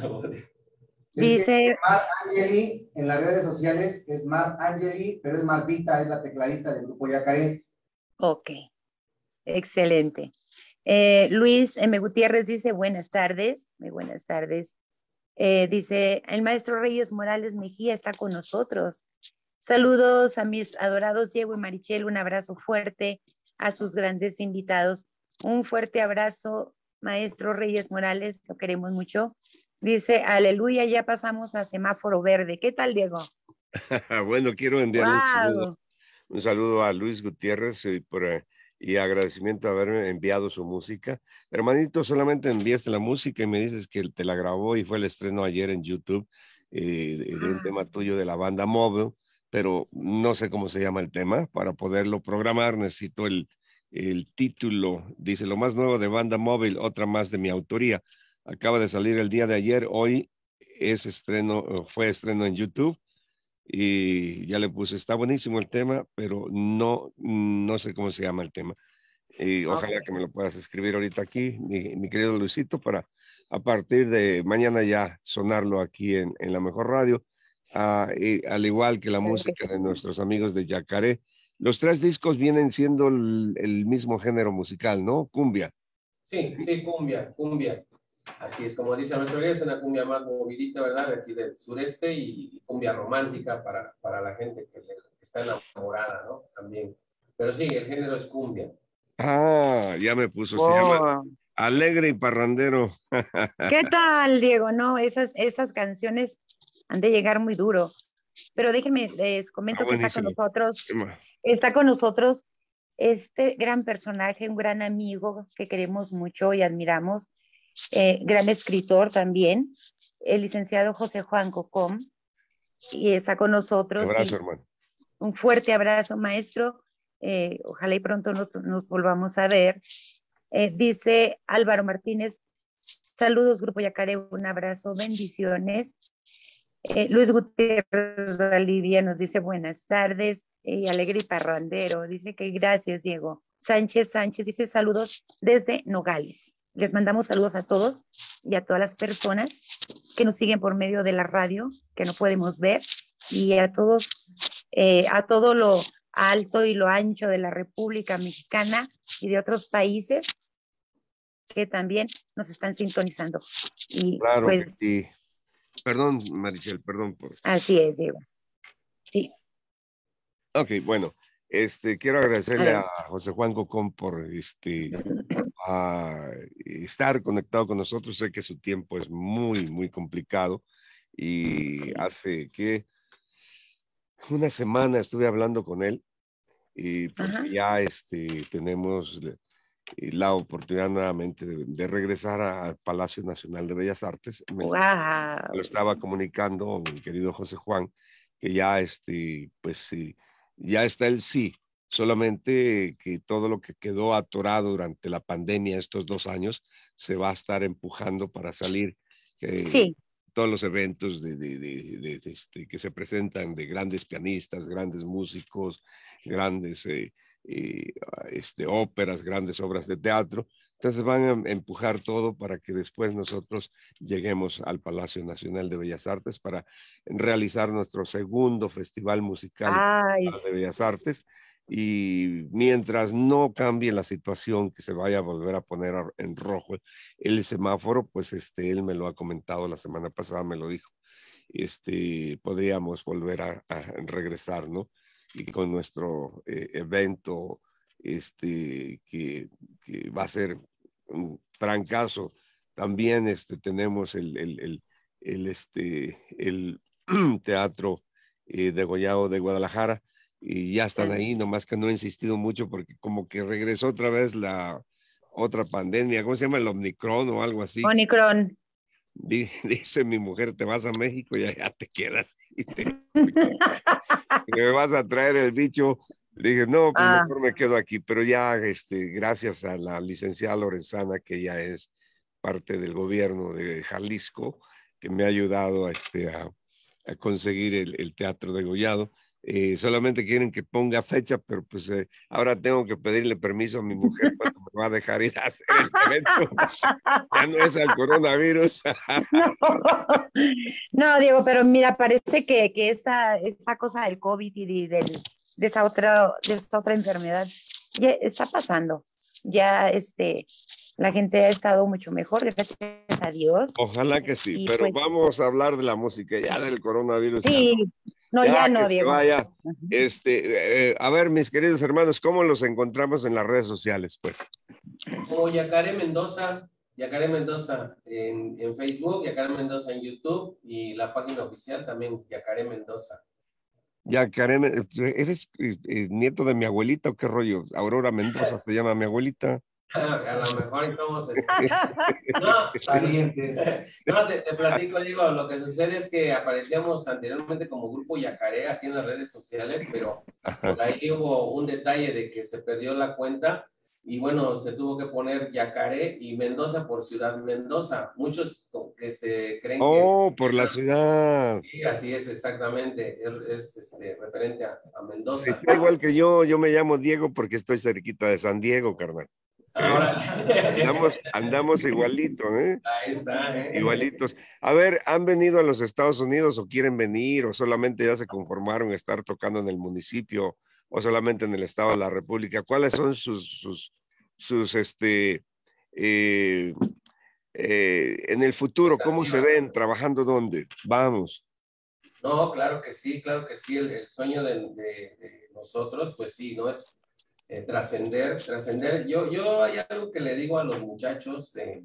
Dice Mar Angeli en las redes sociales es Mar Angeli, pero es Martita, es la tecladista del grupo Yacaré. Ok, excelente. Eh, Luis M. Gutiérrez dice buenas tardes, muy buenas tardes. Eh, dice el maestro Reyes Morales Mejía está con nosotros. Saludos a mis adorados Diego y Marichel, un abrazo fuerte a sus grandes invitados. Un fuerte abrazo, maestro Reyes Morales, lo queremos mucho. Dice, aleluya, ya pasamos a semáforo verde. ¿Qué tal, Diego? Bueno, quiero enviarle wow. un, saludo, un saludo a Luis Gutiérrez y, por, uh, y agradecimiento de haberme enviado su música. Hermanito, solamente enviaste la música y me dices que te la grabó y fue el estreno ayer en YouTube eh, de, de un tema tuyo de la banda Móvil, pero no sé cómo se llama el tema. Para poderlo programar necesito el, el título. Dice, lo más nuevo de Banda Móvil, otra más de mi autoría. Acaba de salir el día de ayer, hoy es estreno, fue estreno en YouTube y ya le puse, está buenísimo el tema, pero no, no sé cómo se llama el tema. Y ojalá Ok. que me lo puedas escribir ahorita aquí, mi, mi querido Luisito, para a partir de mañana ya sonarlo aquí en, en La Mejor Radio, ah, y al igual que la Claro que música sí. de nuestros amigos de Yacaré. Los tres discos vienen siendo el, el mismo género musical, ¿no? Cumbia. Sí, sí, cumbia, cumbia. Así es, como dice la mayoría, es una cumbia más movidita, ¿verdad? De aquí del sureste y cumbia romántica para, para la gente que, le, que está enamorada, ¿no? También. Pero sí, el género es cumbia. Ah, ya me puso, se llama Oh, Alegre y Parrandero. ¿qué tal, Diego? No, esas, esas canciones han de llegar muy duro. Pero déjenme, les Ah, comento que está con buenísimo. nosotros, ¿Qué más? está con nosotros este gran personaje, un gran amigo que queremos mucho y admiramos, eh, gran escritor también, el licenciado José Juan Cocom, y está con Un nosotros abrazo, y hermano. un fuerte abrazo, maestro. Eh, ojalá y pronto nos, nos volvamos a ver. Eh, dice Álvaro Martínez, saludos, Grupo Yacaré, un abrazo, bendiciones. Eh, Luis Gutiérrez Olivia nos dice buenas tardes, y Alegre y Parrandero dice que gracias, Diego. Sánchez Sánchez dice saludos desde Nogales. Les mandamos saludos a todos y a todas las personas que nos siguen por medio de la radio, que no podemos ver, y a todos, eh, a todo lo alto y lo ancho de la República Mexicana y de otros países que también nos están sintonizando. Y Claro que pues sí. Perdón, Marichel, perdón por... así es, Diego. Sí, Ok, bueno, este, quiero agradecerle a adelante. José Juan Cocón por este, a estar conectado con nosotros. Sé que su tiempo es muy, muy complicado y Sí. hace que una semana estuve hablando con él y porque Ajá. ya este, tenemos la oportunidad nuevamente de, de regresar al Palacio Nacional de Bellas Artes. Me lo Wow. estaba comunicando mi querido José Juan, que ya este, pues sí, ya está el sí, solamente que todo lo que quedó atorado durante la pandemia estos dos años se va a estar empujando para salir. Eh, Sí, todos los eventos de, de, de, de, de este, que se presentan de grandes pianistas, grandes músicos, grandes eh, eh, este, óperas, grandes obras de teatro. Entonces van a empujar todo para que después nosotros lleguemos al Palacio Nacional de Bellas Artes para realizar nuestro segundo festival musical ay, de Bellas Artes. Y mientras no cambie la situación, que se vaya a volver a poner en rojo el semáforo, pues este, él me lo ha comentado la semana pasada, me lo dijo, este, podríamos volver a, a regresar, ¿no? Y con nuestro eh, evento, este, que, que va a ser un trancazo. También este, tenemos el, el, el, el, este, el Teatro eh, Degollado de Guadalajara y ya están ahí, nomás que no he insistido mucho porque como que regresó otra vez la otra pandemia, ¿cómo se llama? El Omicron o algo así. Omicron. Dice mi mujer, te vas a México y allá te quedas y te, me vas a traer el bicho. Le dije, no, pues Ah, mejor me quedo aquí, pero ya, este, gracias a la licenciada Lorenzana, que ya es parte del gobierno de Jalisco, que me ha ayudado a, este, a, a conseguir el, el Teatro Degollado. Eh, solamente quieren que ponga fecha, pero pues eh, ahora tengo que pedirle permiso a mi mujer cuando me va a dejar ir a hacer el evento. Ya no es al coronavirus. no, no, Diego, pero mira, parece que, que esta, esta cosa del COVID y de, del, de, esa otra, de esta otra enfermedad ya está pasando. Ya este, la gente ha estado mucho mejor, gracias a Dios. Ojalá que sí, Y pero pues vamos a hablar de la música, ya del coronavirus, ya sí, no, no, ya ya que no, se Diego. vaya. Este, eh, a ver, mis queridos hermanos, ¿cómo los encontramos en las redes sociales, pues? Como Yacaré Mendoza, Yacaré Mendoza en, en Facebook, Yacaré Mendoza en YouTube y la página oficial también, Yacaré Mendoza. Ya, Karen, ¿eres eh, eh, nieto de mi abuelita o qué rollo? Aurora Mendoza se llama mi abuelita. A lo mejor entonces. No, Calientes. no te, te platico, digo, lo que sucede es que aparecíamos anteriormente como Grupo Yacaré, así en las redes sociales, pero por ahí hubo un detalle de que se perdió la cuenta y bueno, se tuvo que poner Yacaré y Mendoza por Ciudad Mendoza. Muchos este, creen que... Oh, por la ciudad. Sí, así es exactamente, es, es este, referente a, a Mendoza. Está igual que yo, yo me llamo Diego porque estoy cerquita de San Diego, carnal. Ahora, Andamos, andamos igualitos, ¿eh? ahí está, ¿eh? Igualitos. A ver, ¿han venido a los Estados Unidos o quieren venir o solamente ya se conformaron a estar tocando en el municipio o solamente en el estado de la República? ¿Cuáles son sus, sus, sus este, eh, eh, en el futuro, cómo se ven, trabajando dónde? Vamos. No, claro que sí, claro que sí. El, el sueño de, de, de nosotros, pues sí, ¿no? Es eh, trascender, trascender. Yo, yo hay algo que le digo a los muchachos, eh,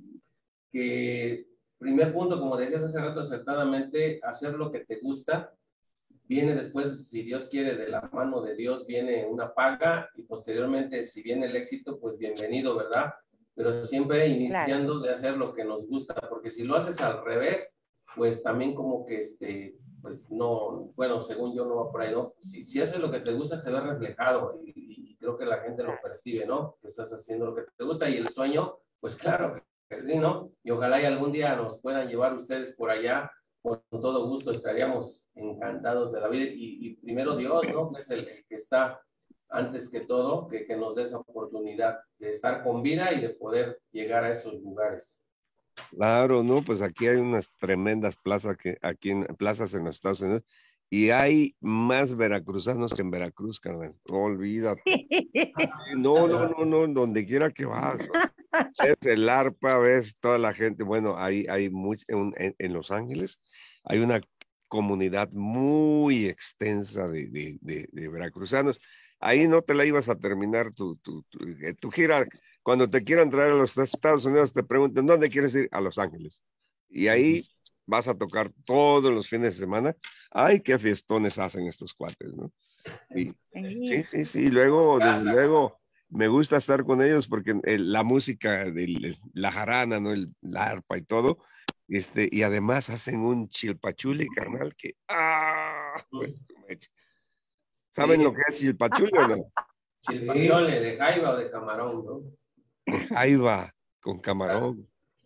que primer punto, como decías hace rato acertadamente, hacer lo que te gusta. Viene después, si Dios quiere, de la mano de Dios viene una paga y posteriormente, si viene el éxito, pues bienvenido, ¿verdad? Pero siempre iniciando claro. de hacer lo que nos gusta, porque si lo haces al revés, pues también como que este, pues no, bueno, según yo no va por ahí, ¿no? Si, si eso es lo que te gusta, se ve reflejado y, y creo que la gente lo percibe, ¿no? Que estás haciendo lo que te gusta y el sueño, pues claro que sí, ¿no? Y ojalá y algún día nos puedan llevar ustedes por allá, con todo gusto estaríamos encantados de la vida y, y primero Dios, ¿no? Que es el, el que está antes que todo, que, que nos dé esa oportunidad de estar con vida y de poder llegar a esos lugares. Claro, no, pues aquí hay unas tremendas plazas que aquí en plazas en los Estados Unidos y hay más veracruzanos que en Veracruz, carnal. Olvídate. Sí. No, no, no, no, donde quiera que vas. Ves el arpa, ves toda la gente. Bueno, hay, hay much, en, en Los Ángeles hay una comunidad muy extensa de, de, de, de veracruzanos. Ahí no te la ibas a terminar tu, tu, tu, tu gira. Cuando te quieran traer a los Estados Unidos, te preguntan, ¿dónde quieres ir? A Los Ángeles. Y ahí vas a tocar todos los fines de semana. Ay, qué fiestones hacen estos cuates, ¿no? Y, sí, sí, sí. Luego, desde luego, me gusta estar con ellos porque el, la música, de la jarana, ¿no? El, la arpa y todo. Este, y además hacen un chilpachuli, carnal, que... ¡Ah! Pues, ¿saben sí. lo que es chilpachuli o no? Chilpachole, de jaiba o de camarón, ¿no? De jaiba con camarón.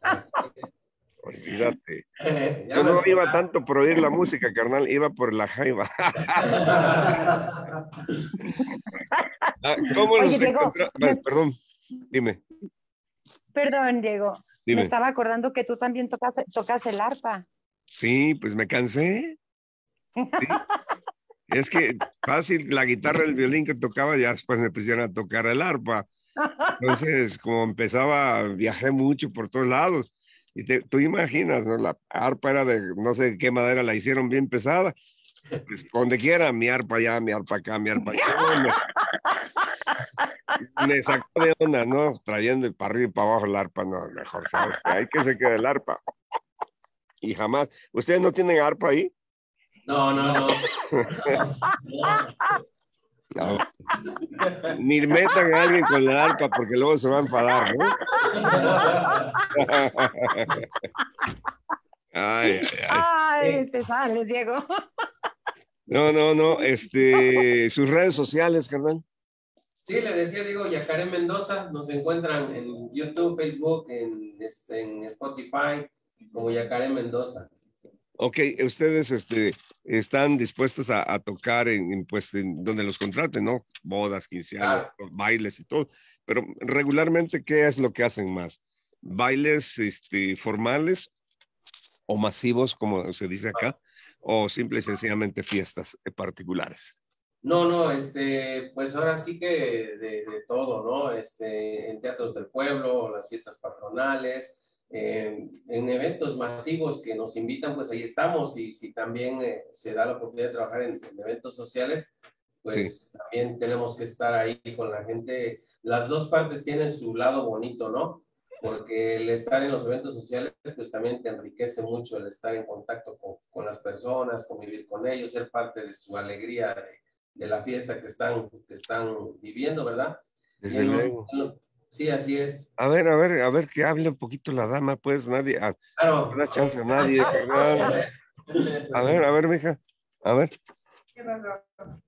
Olvídate. Yo no iba tanto por oír la música, carnal, iba por la jaiba. ¿Cómo los encontró? Vale, perdón, dime. Perdón, Diego. Dime. Me estaba acordando que tú también tocas, tocas el arpa. Sí, pues me cansé. ¿Sí? Es que fácil, la guitarra, el violín que tocaba, ya después me pusieron a tocar el arpa. Entonces, como empezaba, viajé mucho por todos lados. Y te, tú imaginas, ¿no? La arpa era de, no sé de qué madera la hicieron bien pesada. Pues donde quiera, mi arpa allá, mi arpa acá, mi arpa allá. Me, me sacó de onda, ¿no? Trayendo para arriba y para abajo el arpa, no, mejor sabes que hay que se quede el arpa. Y jamás. ¿Ustedes no tienen arpa ahí? No, no, no. No. Ni metan a alguien con el arpa porque luego se va a enfadar, ¿no? Ay, ay, ay. Ay, te sales, Diego. No, no, no. Este, sus redes sociales, carnal. Sí, le decía, digo, Yacaré Mendoza. Nos encuentran en YouTube, Facebook, en, este, en Spotify, como Yacaré Mendoza. Ok, ustedes este, están dispuestos a, a tocar en, en, pues, en donde los contraten, ¿no? Bodas, quince años, claro. Bailes y todo. Pero regularmente, ¿qué es lo que hacen más? ¿Bailes este, formales o masivos, como se dice acá? ¿O simple y sencillamente fiestas particulares? No, no, este, pues ahora sí que de, de todo, ¿no? Este, en teatros del pueblo, las fiestas patronales, Eh, en eventos masivos que nos invitan, pues ahí estamos, y si también eh, se da la oportunidad de trabajar en, en eventos sociales, pues sí. También tenemos que estar ahí con la gente. Las dos partes tienen su lado bonito, ¿no? Porque el estar en los eventos sociales, pues también te enriquece mucho el estar en contacto con, con las personas, convivir con ellos, ser parte de su alegría, de, de la fiesta que están, que están viviendo, ¿verdad? Desde luego. Sí, así es. A ver, a ver, a ver, que hable un poquito la dama, pues nadie, a, Claro. no da chance a nadie, carnal. A ver, a ver, mija, a ver. ¿Qué pasó?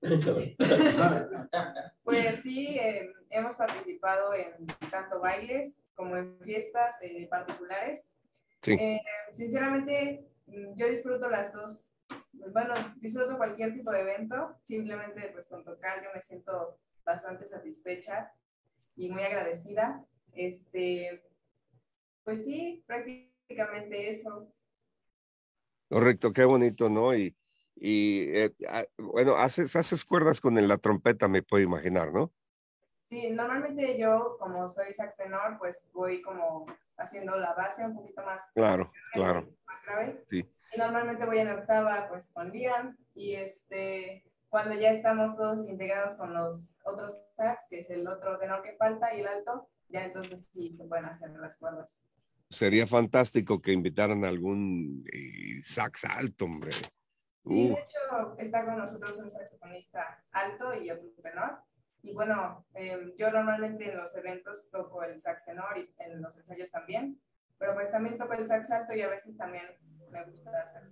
Pues sí, eh, hemos participado en tanto bailes como en fiestas eh, particulares. Sí. Eh, sinceramente, yo disfruto las dos. Bueno, disfruto cualquier tipo de evento. Simplemente, pues con tocar yo me siento bastante satisfecha y muy agradecida. Este, pues sí, prácticamente eso. Correcto, qué bonito, ¿no? Y, y eh, ah, bueno, haces, haces cuerdas con la trompeta, me puedo imaginar, ¿no? Sí, normalmente yo, como soy sax tenor, pues voy como haciendo la base un poquito más, Claro, grave, claro. más grave. Sí. Y normalmente voy en octava, pues con Liam. Y este, cuando ya estamos todos integrados con los otros sax, que es el otro tenor que falta y el alto, ya entonces sí se pueden hacer las cuerdas. Sería fantástico que invitaran a algún eh, sax alto, hombre. Sí, Uh. de hecho, está con nosotros un saxofonista alto y otro tenor. Y bueno, eh, yo normalmente en los eventos toco el sax tenor y en los ensayos también, pero pues también toco el sax alto y a veces también me gusta hacer.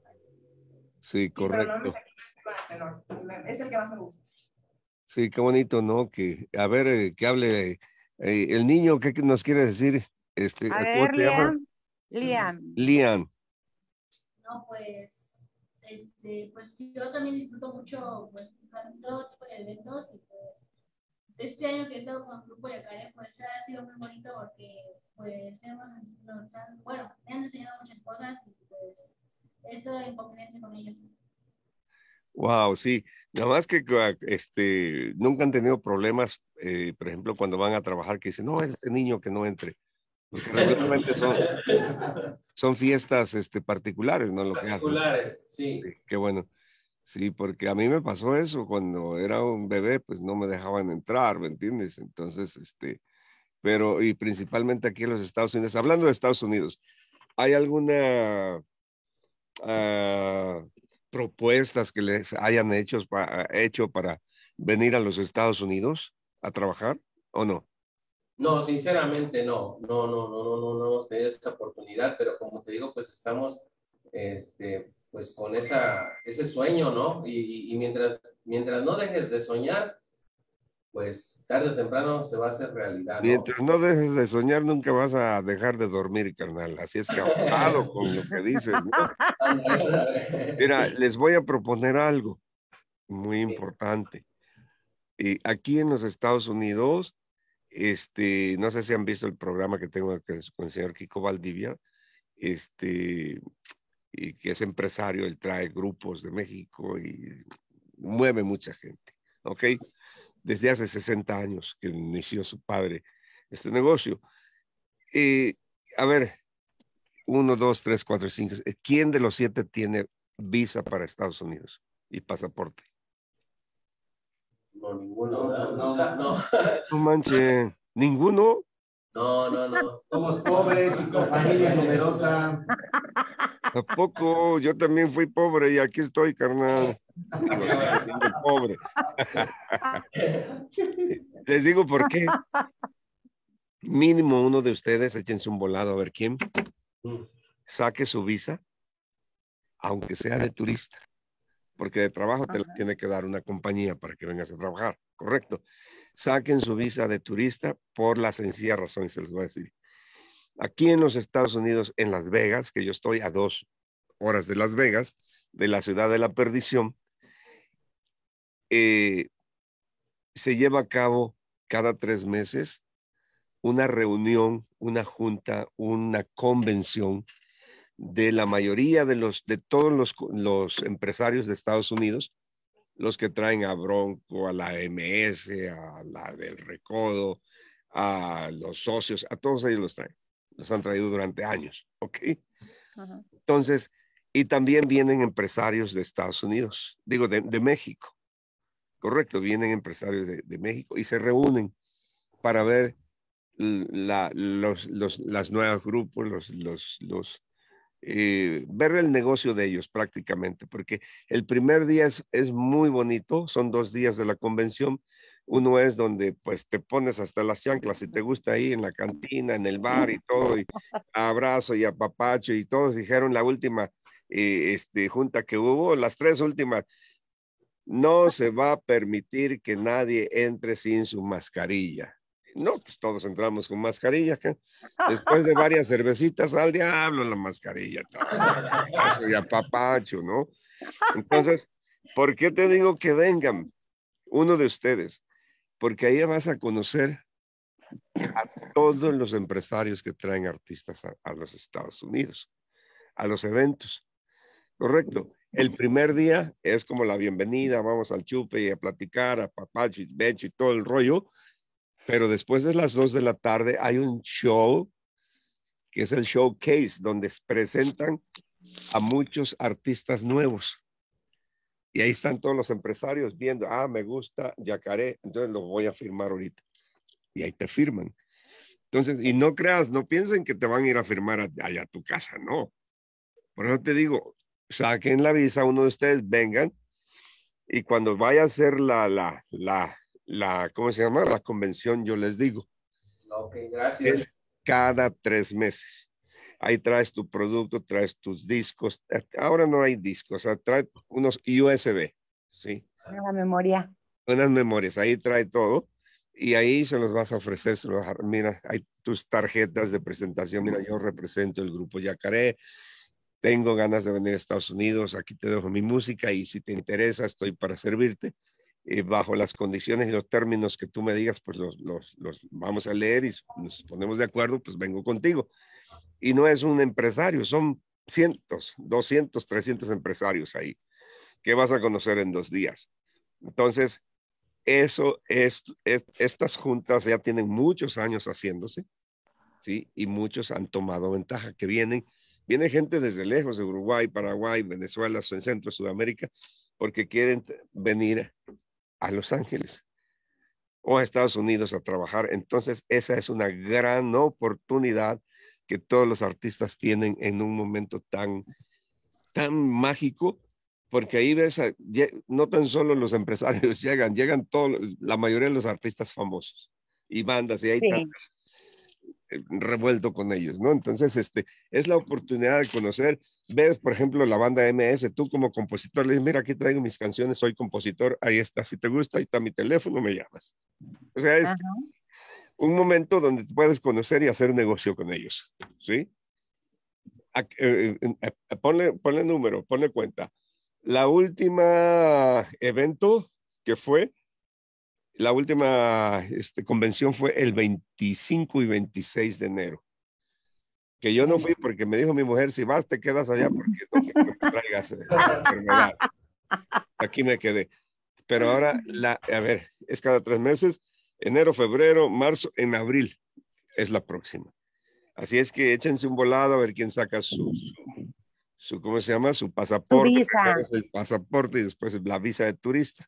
Sí, Sí, correcto. pero normalmente aquí estoy con el tenor. Y me, es el que más me gusta. Sí, qué bonito, ¿no? Que, a ver, eh, que hable eh, el niño, ¿qué nos quiere decir? Este, A ¿cómo ver, te llamas? Liam. Liam. Liam. No, pues, este, pues yo también disfruto mucho, pues, todo tipo de eventos y pues, este año que he estado con el grupo Yacaré, pues ha sido muy bonito porque, pues, hemos, nos han, bueno, me han enseñado muchas cosas y pues, he estado en convivencia con ellos. Wow, sí. Nada más que cua- este, nunca han tenido problemas, eh, por ejemplo, cuando van a trabajar, que dicen, no, ese niño que no entre. Porque regularmente son, son fiestas este, particulares, ¿no? Lo que hacen. Particulares, sí. Sí, qué bueno. Sí, porque a mí me pasó eso cuando era un bebé, pues no me dejaban entrar, ¿me entiendes? Entonces, este, pero, y principalmente aquí en los Estados Unidos, hablando de Estados Unidos, ¿hay alguna ah, propuestas que les hayan hecho, pa- hecho para venir a los Estados Unidos a trabajar o no? No, sinceramente no, no, no, no, no, no, no hemos tenido esa oportunidad, pero como te digo, pues estamos, este, pues con esa, ese sueño, ¿no? Y, y, y mientras, mientras no dejes de soñar, pues tarde o temprano se va a hacer realidad, ¿no? Mientras no dejes de soñar, nunca vas a dejar de dormir, carnal. Así es que ahorrado con lo que dices, ¿no? Mira, les voy a proponer algo muy Sí. importante. Y aquí en los Estados Unidos, este, no sé si han visto el programa que tengo con el señor Kiko Valdivia, este, y que es empresario, él trae grupos de México y mueve mucha gente, ¿ok? Desde hace sesenta años que inició su padre este negocio. Y, a ver, uno, dos, tres, cuatro, cinco, ¿quién de los siete tiene visa para Estados Unidos y pasaporte? No, ninguno, no, no, no. No manches, ¿ninguno? No, no, no. Somos pobres y con familia numerosa. ¿A poco? Yo también fui pobre y aquí estoy, carnal. Digo, sigo siendo pobre. Les digo por qué. Mínimo uno de ustedes, échense un volado a ver quién, saque su visa, aunque sea de turista, porque de trabajo te la tiene que dar una compañía para que vengas a trabajar, ¿correcto? Saquen su visa de turista por la sencilla razón, se los voy a decir. Aquí en los Estados Unidos, en Las Vegas, que yo estoy a dos horas de Las Vegas, de la ciudad de la perdición, eh, se lleva a cabo cada tres meses una reunión, una junta, una convención de la mayoría de los, de todos los, los empresarios de Estados Unidos, los que traen a Bronco, a la M S, a la del Recodo, a los socios, a todos ellos los traen. Los han traído durante años, ¿ok? Uh-huh. Entonces, y también vienen empresarios de Estados Unidos, digo, de, de México, correcto, vienen empresarios de, de México y se reúnen para ver la, los, los las nuevos grupos, los, los, los eh, ver el negocio de ellos prácticamente, porque el primer día es, es muy bonito, son dos días de la convención, Uno es donde pues te pones hasta las chanclas si te gusta ahí en la cantina, en el bar y todo, y abrazo y apapacho y todos dijeron la última eh, este, junta que hubo, las tres últimas, no se va a permitir que nadie entre sin su mascarilla. No, pues todos entramos con mascarilla. ¿Qué? Después de varias cervecitas, al diablo la mascarilla. Todo. Y apapacho, ¿no? Entonces, ¿por qué te digo que vengan uno de ustedes? Porque ahí vas a conocer a todos los empresarios que traen artistas a, a los Estados Unidos, a los eventos. Correcto. El primer día es como la bienvenida, vamos al chupe y a platicar, a papacho y becho y todo el rollo. Pero después de las dos de la tarde hay un show que es el showcase, donde presentan a muchos artistas nuevos. Y ahí están todos los empresarios viendo, ah, me gusta Yacaré, entonces lo voy a firmar ahorita. Y ahí te firman. Entonces, y no creas, no piensen que te van a ir a firmar allá a tu casa, no. Por eso te digo, saquen la visa, uno de ustedes vengan, y cuando vaya a hacer la, la, la, la, ¿cómo se llama? La convención, yo les digo. Ok, gracias. Es cada tres meses. Ahí traes tu producto, traes tus discos. Ahora no hay discos, o sea, trae unos U S B, ¿sí? Una memoria. Unas memorias, ahí trae todo. Y ahí se los vas a ofrecer, se los, mira, hay tus tarjetas de presentación. Mira, yo represento el grupo Yacaré. Tengo ganas de venir a Estados Unidos, aquí te dejo mi música y si te interesa estoy para servirte. Eh, bajo las condiciones y los términos que tú me digas, pues los, los, los vamos a leer y nos ponemos de acuerdo, pues vengo contigo. Y no es un empresario, son cientos, doscientos, trescientos empresarios ahí que vas a conocer en dos días. Entonces, eso es, es estas juntas ya tienen muchos años haciéndose, ¿sí? Y muchos han tomado ventaja, que vienen, viene gente desde lejos, de Uruguay, Paraguay, Venezuela, Centro, Sudamérica, porque quieren venir a Los Ángeles o a Estados Unidos a trabajar. Entonces, esa es una gran oportunidad que todos los artistas tienen en un momento tan, tan mágico, porque ahí ves, a, no tan solo los empresarios llegan, llegan todos, la mayoría de los artistas famosos y bandas, y ahí sí. Están revuelto con ellos, ¿no? Entonces, este, es la oportunidad de conocer. Ves, por ejemplo, la banda M S, tú como compositor, le dices, mira, aquí traigo mis canciones, soy compositor, ahí está, si te gusta, ahí está mi teléfono, me llamas. O sea, es uh-huh. un momento donde te puedes conocer y hacer negocio con ellos, ¿sí? A, eh, eh, ponle, ponle número, ponle cuenta. La última evento que fue, la última este, convención fue el veinticinco y veintiséis de enero. Que yo no fui porque me dijo mi mujer, si vas te quedas allá porque no quiero que traigas eh, enfermedad. Aquí me quedé. Pero ahora, la, a ver, es cada tres meses, enero, febrero, marzo, en abril es la próxima. Así es que échense un volado a ver quién saca su, su, su ¿cómo se llama? Su pasaporte. Su visa. El pasaporte y después la visa de turista.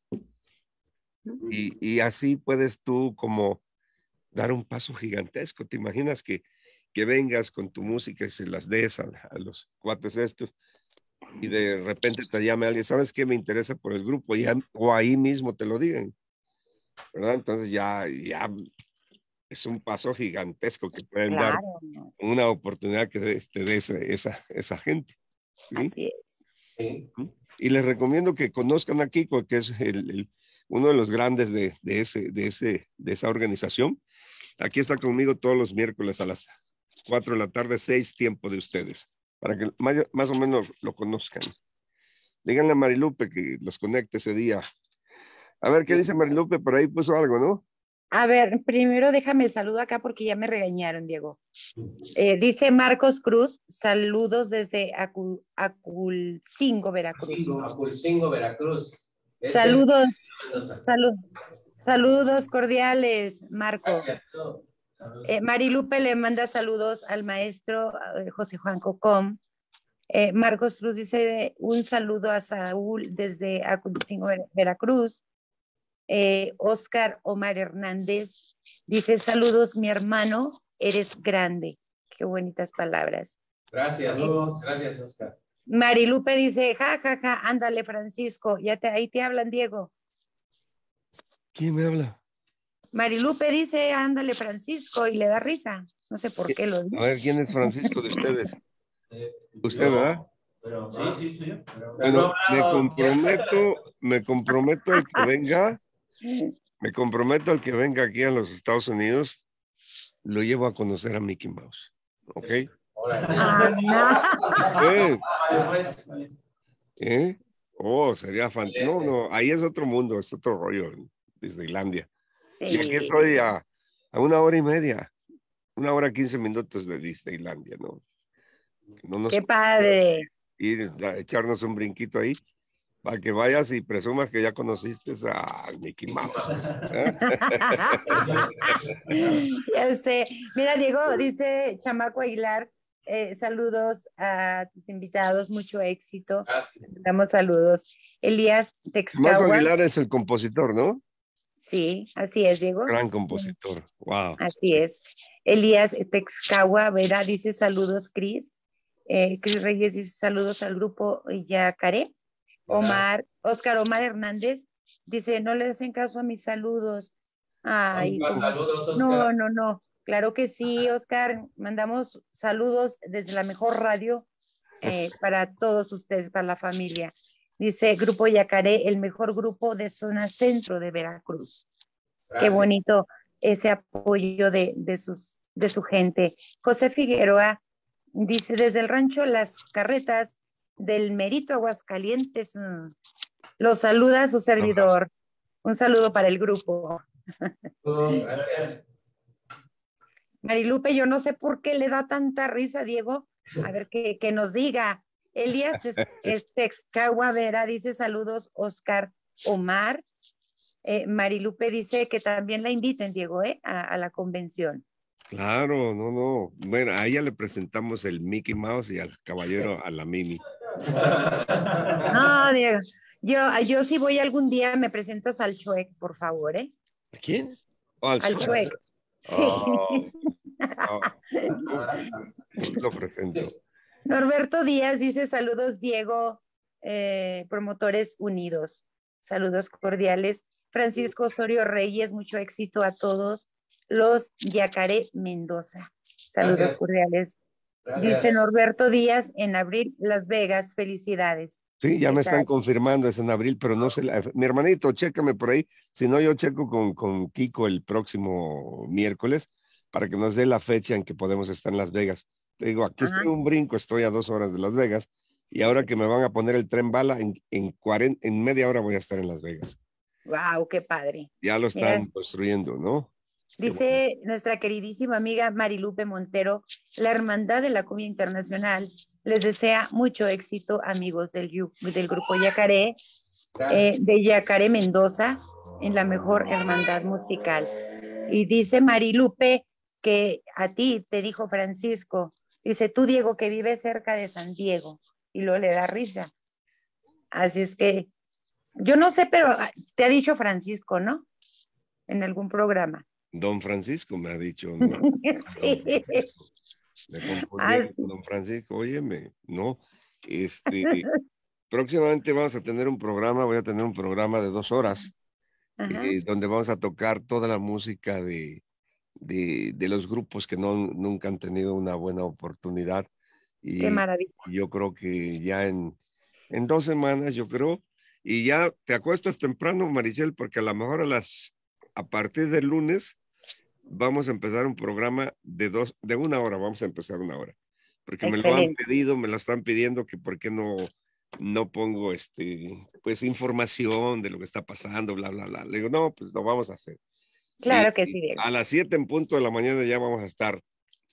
Y, y así puedes tú como dar un paso gigantesco. ¿Te imaginas que, que vengas con tu música y se las des a, a los cuates estos y de repente te llame alguien, ¿sabes qué me interesa por el grupo? Y, o ahí mismo te lo digan, ¿verdad? Entonces ya, ya es un paso gigantesco que pueden claro. dar una oportunidad que te dé esa, esa, esa gente. ¿sí? Así es. ¿Sí? Y les recomiendo que conozcan a Kiko, que es el, el uno de los grandes de, de, ese, de, ese, de esa organización. Aquí está conmigo todos los miércoles a las cuatro de la tarde, seis tiempo de ustedes, para que más, más o menos lo conozcan. Díganle a Marilupe que los conecte ese día. A ver, ¿qué dice Marilupe? Por ahí puso algo, ¿no? A ver, primero déjame el saludo acá porque ya me regañaron, Diego. Eh, dice Marcos Cruz, saludos desde Acu, Aculcingo, Veracruz. Aculcingo, Veracruz. Saludos, salud, saludos cordiales, Marco. Eh, Marilupe le manda saludos al maestro eh, José Juan Cocom. Eh, Marcos Cruz dice un saludo a Saúl desde Aculcingo, Veracruz. Eh, Oscar Omar Hernández dice saludos, mi hermano, eres grande. Qué bonitas palabras. Gracias, eh, gracias, Oscar. Marilupe dice, ja, ja, ja, ándale, Francisco, ya te, ahí te hablan, Diego. ¿Quién me habla? Marilupe dice, ándale Francisco, y le da risa. No sé por qué lo dice. A ver, ¿quién es Francisco de ustedes? Eh, Usted, yo, ¿verdad? Pero, sí, sí, soy yo. Pero, Bueno, me comprometo, me comprometo al que venga, me comprometo al que venga aquí a los Estados Unidos, lo llevo a conocer a Mickey Mouse, ¿ok? Ah, no. ¿Eh? pues, ¿Eh? Oh, sería fantástico. No, no, ahí es otro mundo, es otro rollo, Disneylandia. Y aquí Sí. estoy a, a una hora y media, una hora quince minutos de Disneylandia, ¿no? No nos Qué padre. ir a echarnos un brinquito ahí para que vayas y presumas que ya conociste a Mickey Mouse. ¿Eh? Ya sé. Mira, Diego, dice Chamaco Aguilar, eh, saludos a tus invitados, mucho éxito. Damos saludos. Elías Marco Texcagua. Aguilar es el compositor, ¿no? Sí, así es, Diego. Gran compositor. Wow. Así es. Elías Texcagua Vera dice saludos, Cris. Eh, Cris Reyes dice saludos al grupo Yacaré. Omar, Oscar Omar Hernández dice, no le hacen caso a mis saludos. Ay, Oscar, saludos, Oscar. no, no, no. Claro que sí, Oscar. Mandamos saludos desde la mejor radio eh, para todos ustedes, para la familia. Dice Grupo Yacaré, el mejor grupo de zona centro de Veracruz. Gracias. Qué bonito ese apoyo de, de, sus, de su gente. José Figueroa dice, desde el rancho Las Carretas del Merito Aguascalientes, mmm, los saluda su servidor. Un saludo para el grupo. Gracias. Marilupe, yo no sé por qué le da tanta risa, Diego. A ver, que, que nos diga. Elías Texcagua Vera dice saludos, Oscar Omar. Eh, Marilupe dice que también la inviten, Diego, ¿eh? a, a la convención. Claro, no, no. Bueno, a ella le presentamos el Mickey Mouse y al caballero a la Mimi. No, Diego. Yo, yo sí voy algún día, me presentas al Chuec, por favor, ¿eh? ¿A quién? Oh, al Al Chuec. Sí. Oh, oh. Lo presento. Norberto Díaz dice saludos, Diego, eh, Promotores Unidos. Saludos cordiales. Francisco Osorio Reyes, mucho éxito a todos los Yacaré Mendoza. Saludos Gracias. cordiales. Gracias. Dice Norberto Díaz, en abril, Las Vegas, felicidades. Sí, ya ¿Qué me están tal? confirmando, es en abril, pero no sé. La... Mi hermanito, chécame por ahí. Si no, yo checo con, con Kiko el próximo miércoles para que nos dé la fecha en que podemos estar en Las Vegas. Te digo, aquí Ajá. estoy un brinco, estoy a dos horas de Las Vegas y ahora que me van a poner el tren bala, en, en, cuarenta, en media hora voy a estar en Las Vegas. Wow, qué padre. Ya lo están Mira, construyendo, ¿no? dice nuestra queridísima amiga Marilupe Montero, la Hermandad de la Cumbia Internacional les desea mucho éxito, amigos del, del grupo Yacaré, eh, de Yacaré Mendoza, en la mejor hermandad musical. Y dice Marilupe que a ti te dijo Francisco, dice tú, Diego, que vives cerca de San Diego, y luego le da risa. Así es que, yo no sé, pero te ha dicho Francisco, ¿no? En algún programa. Don Francisco me ha dicho, ¿no? Sí. Don Francisco. Me confundieron Ah, con Don Francisco, óyeme, no, este, próximamente vamos a tener un programa, voy a tener un programa de dos horas, eh, donde vamos a tocar toda la música de, de, de los grupos que no, nunca han tenido una buena oportunidad. Y qué maravilla. yo creo que ya en, en dos semanas, yo creo, y ya te acuestas temprano, Marichel, porque a lo mejor a las, a partir del lunes, vamos a empezar un programa de dos, de una hora, vamos a empezar una hora, porque Excelente. me lo han pedido, me lo están pidiendo que por qué no, no pongo este, pues información de lo que está pasando, bla, bla, bla. Le digo, no, pues lo vamos a hacer. Claro y, que sí, Diego. A las siete en punto de la mañana ya vamos a estar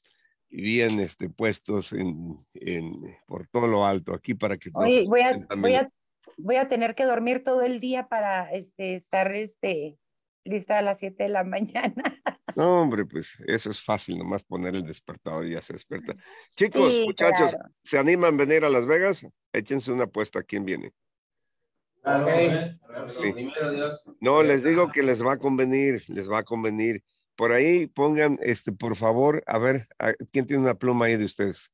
bien este, puestos en, en, por todo lo alto aquí para que Oye, nos voy a, también. voy a, voy a tener que dormir todo el día para este, estar este, lista a las siete de la mañana. No, hombre, pues eso es fácil, nomás poner el despertador y ya se despierta. Chicos, Sí, muchachos, claro. ¿se animan a venir a Las Vegas? Échense una apuesta, ¿quién viene? Okay. Sí. Primero Dios. No, les digo que les va a convenir, les va a convenir. Por ahí pongan, este, por favor, a ver, a, ¿quién tiene una pluma ahí de ustedes?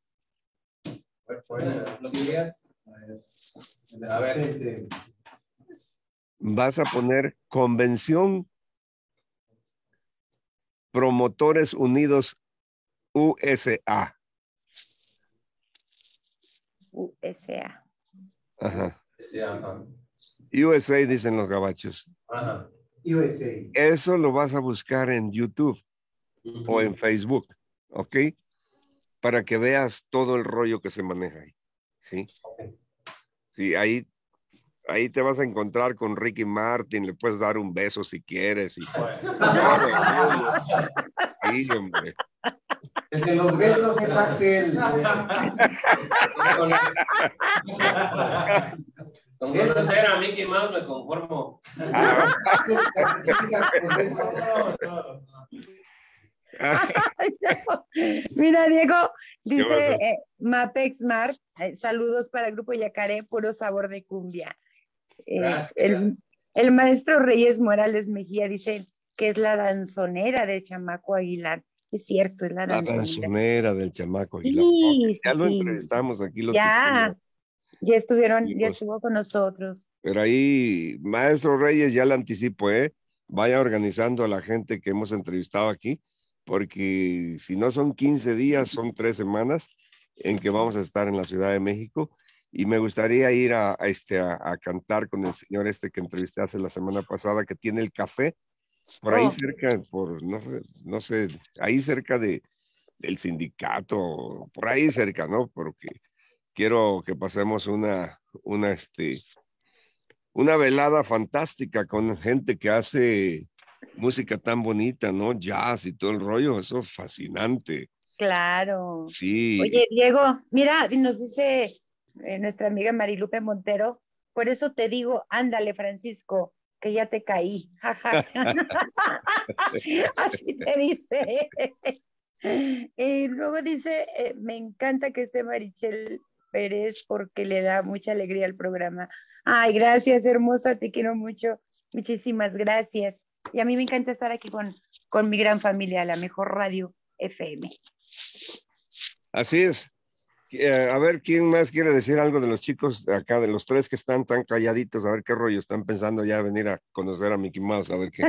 A ver. Vas a poner convención Promotores Unidos U S A. U S A. Ajá. Sí, ajá. U S A dicen los gabachos. Ajá. U S A. Eso lo vas a buscar en YouTube Ujú. o en Facebook, ¿ok? Para que veas todo el rollo que se maneja ahí, ¿sí? Sí, ahí, ahí te vas a encontrar con Ricky Martin, le puedes dar un beso si quieres. Y... Sí, hombre. El de los besos es Axel. Con conocer a Mickey Mouse me conformo. Mira, Diego, dice eh, Mapex Mart, eh, saludos para el grupo Yacaré, puro sabor de cumbia. Eh, el, el maestro Reyes Morales Mejía dice que es la danzonera de Chamaco Aguilar. Es cierto, es la La danzonera. danzonera del Chamaco Aguilar. Sí, Ya sí, lo sí. entrevistamos aquí. Lo Ya, ya estuvieron, ya Amigos. estuvo con nosotros. Pero ahí, Maestro Reyes, ya le anticipo, ¿eh? Vaya organizando a la gente que hemos entrevistado aquí, porque si no son quince días, son tres semanas en que vamos a estar en la Ciudad de México. Y me gustaría ir a, a este, a, a cantar con el señor este que entrevisté hace la semana pasada, que tiene el café por ahí Oh. cerca, por no, sé- no sé, ahí cerca de, del sindicato, por ahí cerca, ¿no? Porque quiero que pasemos una, una, este, una velada fantástica con gente que hace música tan bonita, ¿no? Jazz y todo el rollo, eso es fascinante. Claro. Sí. Oye, Diego, mira, y nos dice eh, nuestra amiga Marilupe Montero, por eso te digo, ándale, Francisco, que ya te caí. Así te dice. Y luego dice, eh, me encanta que esté Marichel Pérez porque le da mucha alegría al programa. Ay, gracias, hermosa, te quiero mucho. Muchísimas gracias. Y a mí me encanta estar aquí con, con mi gran familia, la mejor radio F M. Así es. Eh, a ver, ¿quién más quiere decir algo de los chicos de acá, de los tres que están tan calladitos? A ver qué rollo, están pensando ya venir a conocer a Mickey Mouse, a ver qué.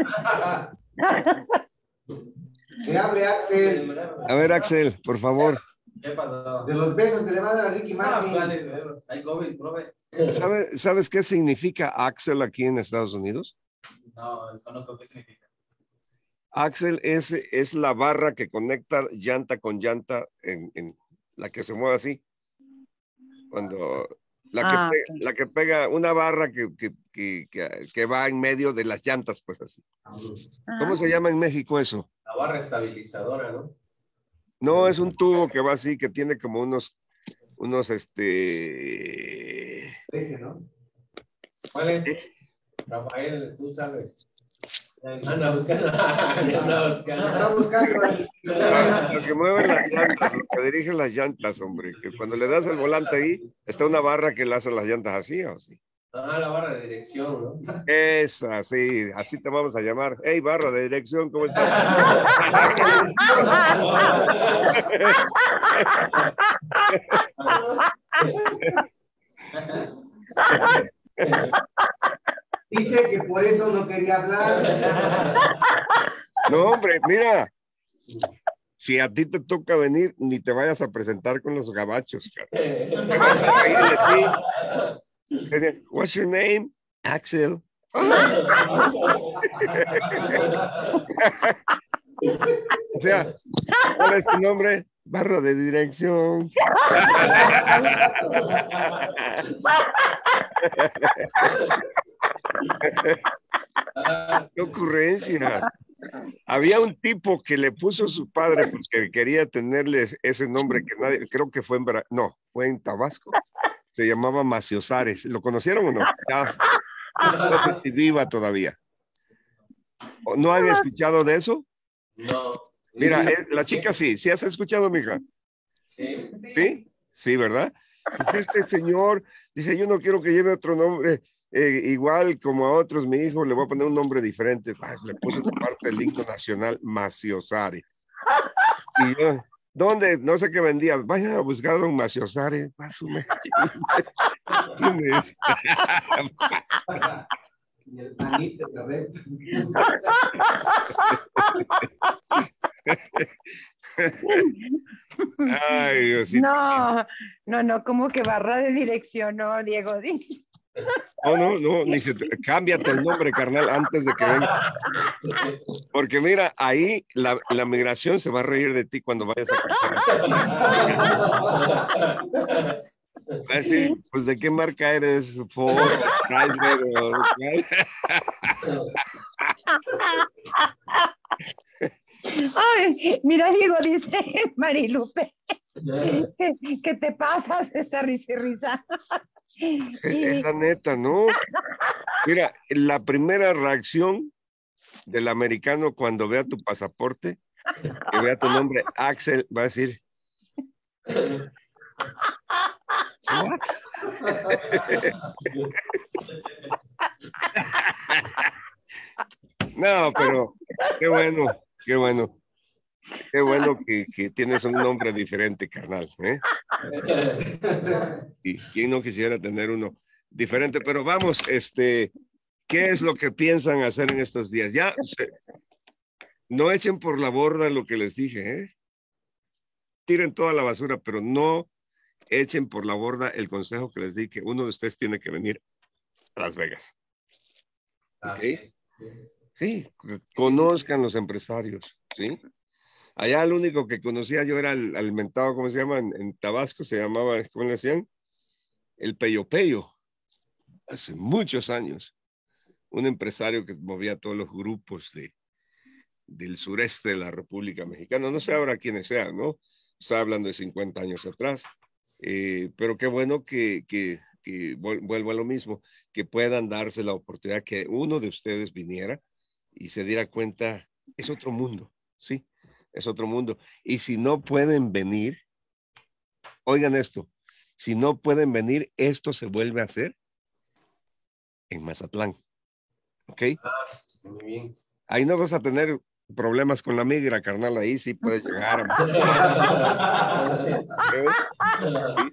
Que hable Axel. A ver, Axel, por favor. ¿Qué pasó? De los besos que le va a dar a Ricky Ah, Martin. vale, hay COVID, profe. ¿Sabe- ¿Sabes qué significa Axel aquí en Estados Unidos? No, desconozco qué significa. Axel es, es la barra que conecta llanta con llanta en, en la que se mueve así. Cuando la que, Ah, pega, ok. la que pega una barra que, que, que, que- que va en medio de las llantas, pues así. ¿Cómo Ajá. se llama en México eso? La barra estabilizadora, ¿no? No, es un tubo que va así, que tiene como unos, unos, este... Deje, ¿no? ¿Cuál es? Rafael, tú sabes. Anda buscando. Anda buscando. Está buscando. Lo que mueve las llantas, lo que dirige las llantas, hombre. Que cuando le das el volante ahí, está una barra que le hace las llantas así, ¿o sí? Ah, la barra de dirección, ¿no? Esa, sí, así te vamos a llamar. Hey, barra de dirección, ¿cómo estás? Dice que por eso no quería hablar. No, hombre, mira. Si a ti te toca venir, ni te vayas a presentar con los gabachos. Cara. Te vas a ir a decir, what's your name? Axel. O sea, ¿cuál es tu nombre? Barra de dirección. ¡Qué ocurrencia! Había un tipo que le puso su padre porque quería tenerle ese nombre que nadie, creo que fue en, Bra- no, fue en Tabasco. Se llamaba Maciosares. ¿Lo conocieron o no? Ya, no sé si viva todavía. ¿O ¿No han escuchado de eso? No. Mira, eh, la chica sí, ¿sí has escuchado, mija? Sí. ¿Sí? Sí, ¿verdad? Pues este señor dice, yo no quiero que lleve otro nombre eh, igual como a otros, mi hijo, le voy a poner un nombre diferente. Ay, le puso su parte del himno nacional, Maciosare. Y yo, ¿dónde? No sé qué vendía. Vaya a buscar a don Maciosare. ¿Quién es? Y el manito de red. Ay, Diosito. No, no, no, como que barra de dirección, no, Diego. No, no, no, ni se te- cámbiate el nombre, carnal, antes de que venga. Porque mira, ahí la, la migración se va a reír de ti cuando vayas a cantar. Va a decir, pues, ¿de qué marca eres? Ford, Chrysler, o- Ay, mira, Diego, dice Marilupe, que, que te pasas esta risa y risa. Es la neta, ¿no? Mira, la primera reacción del americano cuando vea tu pasaporte, que vea tu nombre, Axel, va a decir, "What?" No, pero qué bueno, qué bueno. Qué bueno que, que tienes un nombre diferente, carnal, ¿eh? Y quién no quisiera tener uno diferente, pero vamos, este, ¿qué es lo que piensan hacer en estos días? Ya, se- no echen por la borda lo que les dije, ¿eh? Tiren toda la basura, pero no echen por la borda el consejo que les di, que uno de ustedes tiene que venir a Las Vegas. ¿Ok? Sí, conozcan los empresarios, ¿sí? Allá el único que conocía yo era el, el mentado, ¿cómo se llama? En, en Tabasco se llamaba, ¿cómo le decían? El Peyo Peyo. Hace muchos años. Un empresario que movía todos los grupos de, del sureste de la República Mexicana. No sé ahora quiénes sean, ¿no? Está hablando de cincuenta años atrás. Eh, pero qué bueno que, que, que vuelvo a lo mismo, que puedan darse la oportunidad que uno de ustedes viniera y se diera cuenta, es otro mundo, ¿sí? Es otro mundo. Y si no pueden venir, oigan esto, si no pueden venir, esto se vuelve a hacer en Mazatlán. ¿Ok? Muy bien. Ahí no vas a tener problemas con la migra, carnal, ahí sí puedes llegar a Mazatlán.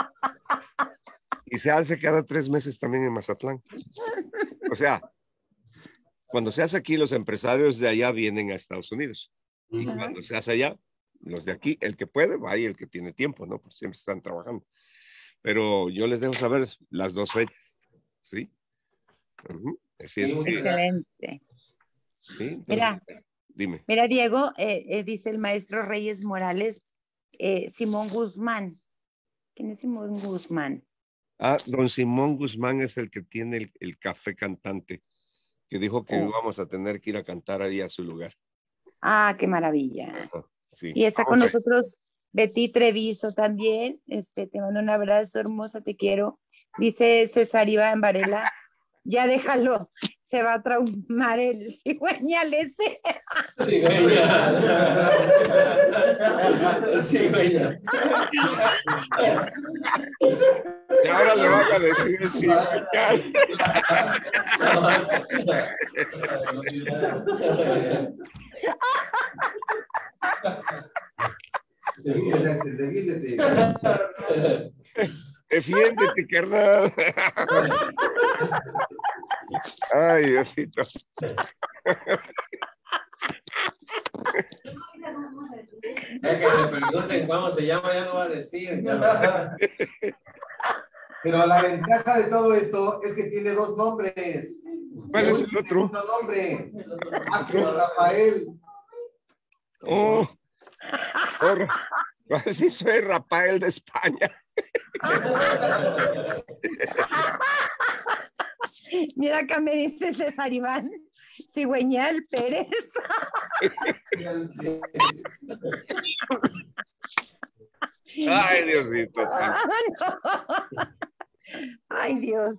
Y se hace cada tres meses también en Mazatlán. O sea, cuando se hace aquí, los empresarios de allá vienen a Estados Unidos. Y Ujú. cuando se hace allá, los de aquí, el que puede, va y el que tiene tiempo, ¿no? Pues siempre están trabajando. Pero yo les dejo saber las dos fechas, ¿sí? Ujú. Así es Sí, que, Excelente. ¿sí? Entonces, Mira, dime. mira, Diego, eh, eh, dice el maestro Reyes Morales, eh, Simón Guzmán. ¿Quién es Simón Guzmán? Ah, don Simón Guzmán es el que tiene el, el café cantante, que dijo que Oh. íbamos a tener que ir a cantar ahí a su lugar. Ah, qué maravilla. Ajá, sí. Y está Vamos con a- nosotros Betty Treviso también. Este, te mando un abrazo, hermosa, te quiero. Dice César Iván Varela, ya déjalo, se va a traumar el cigüeñal ese. Sí, güey. Y ahora le van a decir sí, ya. Defiéndete, Axel, defiéndete. Defiéndete, carnal. Ay, Diosito. Ya que me pregunten cómo se llama, ya no va a decir. Ya. Pero la ventaja de todo esto es que tiene dos nombres. ¿Cuál es el otro? Segundo nombre. Axel Rafael. Oh, oh, sí, soy Rafael de España. Mira acá me dice César Iván, cigüeñal Pérez. Ay, Diosito. Ah, no. Ay, Dios.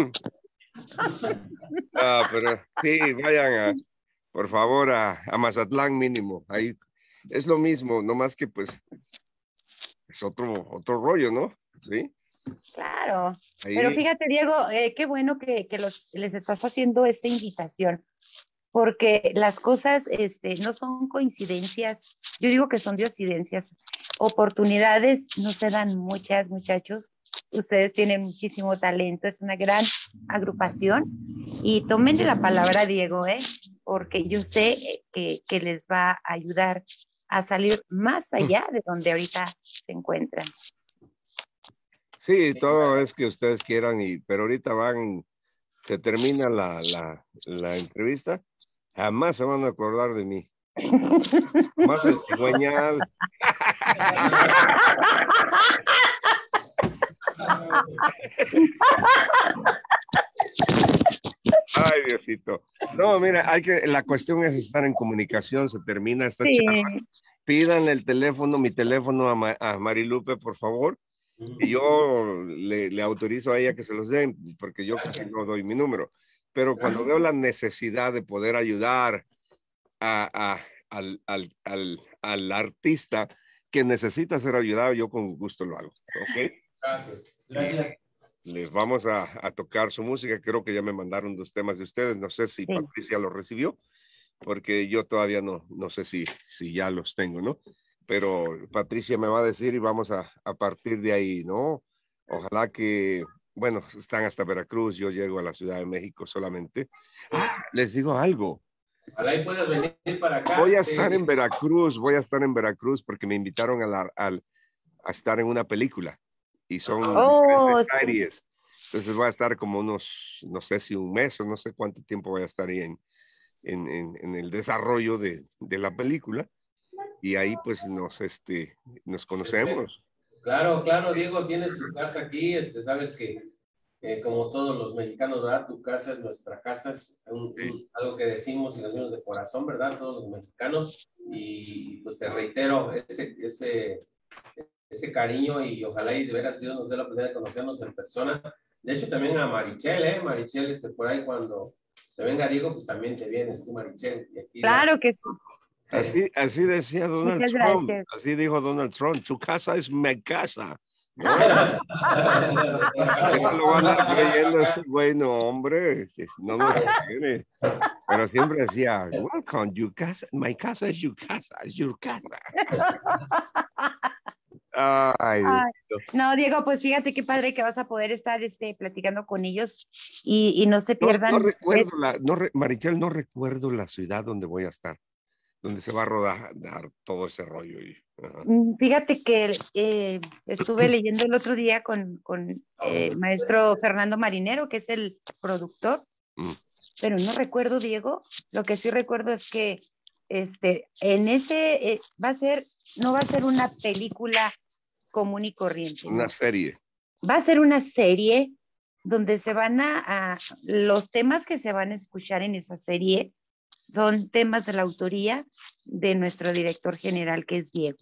Ah, pero sí, vayan a, por favor, a, a Mazatlán mínimo. Ahí es lo mismo, nomás que pues es otro, otro rollo, ¿no? Sí. Claro. Ahí, Pero fíjate, Diego, eh, qué bueno que, que los, les estás haciendo esta invitación, porque las cosas este, no son coincidencias, yo digo que son diosidencias, oportunidades no se dan muchas, muchachos, ustedes tienen muchísimo talento, es una gran agrupación, y tomen de la palabra Diego, ¿eh? Porque yo sé que, que les va a ayudar a salir más allá de donde ahorita se encuentran. Sí, todo es que ustedes quieran, y, pero ahorita van, se termina la, la, la entrevista, jamás se van a acordar de mí. Más de cigüeñal. Ay, Diosito. No, mira, hay que, la cuestión es estar en comunicación, se termina esta Sí. charla. Pidan el teléfono, mi teléfono a, Ma, a Marilupe, por favor, y yo le, le autorizo a ella que se los den, porque yo casi no doy mi número. Pero cuando veo la necesidad de poder ayudar a, a, al, al, al, al artista que necesita ser ayudado, yo con gusto lo hago. ¿Ok? Gracias. Gracias. Les vamos a, a tocar su música. Creo que ya me mandaron dos temas de ustedes. No sé si sí. Patricia los recibió, porque yo todavía no, no sé si, si ya los tengo, ¿no? Pero Patricia me va a decir y vamos a, a partir de ahí, ¿no? Ojalá que, bueno, están hasta Veracruz, yo llego a la Ciudad de México solamente. Ah, les digo algo. Ojalá y puedas venir para acá. Voy a estar en Veracruz, voy a estar en Veracruz porque me invitaron a, la, a, a estar en una película. Y son oh, diferentes series. Sí. Entonces voy a estar como unos, no sé si un mes o no sé cuánto tiempo voy a estar ahí en, en, en, en el desarrollo de, de la película. Y ahí pues nos, este, nos conocemos. Claro, claro, Diego, tienes tu casa aquí. Este, sabes que eh, como todos los mexicanos, ¿verdad? Tu casa es nuestra casa. Es un, sí. un, algo que decimos y lo decimos de corazón, ¿verdad? Todos los mexicanos. Y pues te reitero ese... ese ese cariño y ojalá y de veras Dios nos dé la oportunidad de conocernos en persona. De hecho, también a Marichel, ¿eh? Marichel, este, por ahí cuando se venga Diego, pues también te vienes tú, Marichel. Y aquí claro la... que sí. Así, así decía Donald Muchas Trump. Gracias. Así dijo Donald Trump. Tu casa es mi casa. ¿No? Lo van a estar creyendo ese güey, no, hombre. No me quiere. Pero siempre decía, welcome, your casa, my casa es your casa, es your casa. Ay, Ay, no, Diego, pues fíjate qué padre que vas a poder estar este, platicando con ellos y, y no se pierdan. No, no recuerdo, la, no, Marichel, no recuerdo la ciudad donde voy a estar, donde se va a rodar todo ese rollo. Y, uh-huh. Fíjate que eh, estuve leyendo el otro día con, con eh, el maestro Fernando Marinero, que es el productor, mm. pero no recuerdo, Diego, lo que sí recuerdo es que este, en ese eh, va a ser, no va a ser una película común y corriente. Una ¿no? serie. Va a ser una serie donde se van a, a, los temas que se van a escuchar en esa serie son temas de la autoría de nuestro director general, que es Diego.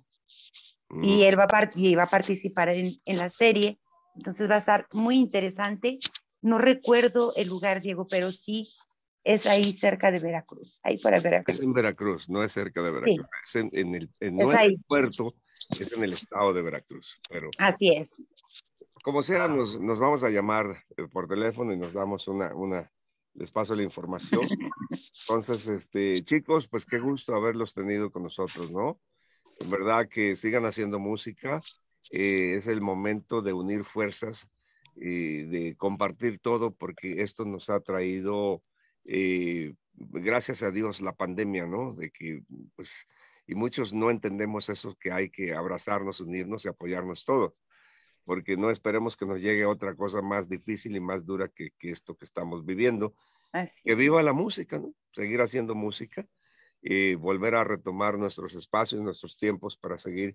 Mm. Y él va a, part y va a participar en, en la serie, entonces va a estar muy interesante. No recuerdo el lugar, Diego, pero sí es ahí cerca de Veracruz, ahí para Veracruz. Es en Veracruz, no es cerca de Veracruz, sí. es en, en el, en, no es en el puerto, es en el estado de Veracruz. Pero así es. Como sea, nos, nos vamos a llamar por teléfono y nos damos una, una, les paso la información. Entonces, este, chicos, pues qué gusto haberlos tenido con nosotros, ¿no? En verdad que sigan haciendo música, eh, es el momento de unir fuerzas y de compartir todo, porque esto nos ha traído... Eh, gracias a Dios la pandemia, ¿no? De que, pues, y muchos no entendemos eso, que hay que abrazarnos, unirnos y apoyarnos todos, porque no esperemos que nos llegue otra cosa más difícil y más dura que, que esto que estamos viviendo. Así que viva la música, ¿no? Seguir haciendo música y volver a retomar nuestros espacios, nuestros tiempos para seguir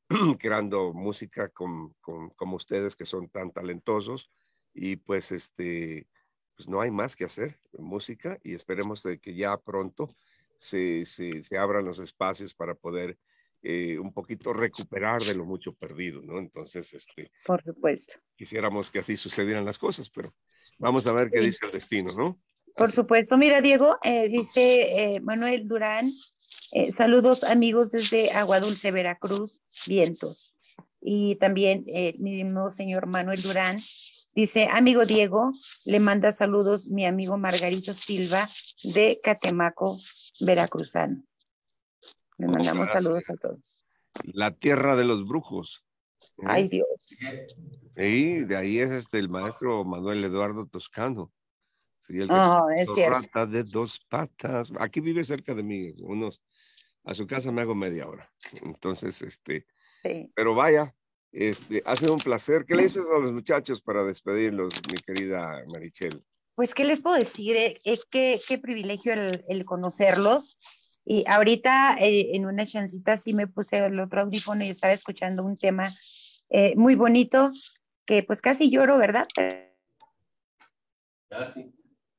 creando música con, con, como ustedes que son tan talentosos y pues este... pues no hay más que hacer música y esperemos de que ya pronto se, se, se abran los espacios para poder eh, un poquito recuperar de lo mucho perdido, ¿no? Entonces, este, por supuesto. Quisiéramos que así sucedieran las cosas, pero vamos a ver sí. qué dice el destino, ¿no? Por así. Supuesto. Mira, Diego, eh, dice eh, Manuel Durán, eh, saludos amigos desde Aguadulce, Veracruz, vientos. Y también eh, mi mismo señor Manuel Durán Dice, amigo Diego, le manda saludos mi amigo Margarito Silva de Catemaco, veracruzano. Le mandamos Oh, saludos a todos. La tierra de los brujos. ¿Eh? Ay, Dios. Y de ahí es este el maestro Manuel Eduardo Toscano. Sí, el que Oh, es cierto. rata de dos patas. Aquí vive cerca de mí, unos, a su casa me hago media hora. Entonces, este, Sí. pero vaya, este, ha sido un placer. ¿Qué le dices a los muchachos para despedirlos, mi querida Marichel? Pues, ¿qué les puedo decir? Eh, eh, qué, qué privilegio el, el conocerlos. Y ahorita eh, en una chancita sí me puse el otro audífono y estaba escuchando un tema eh, muy bonito que pues casi lloro, ¿verdad? Ah, sí.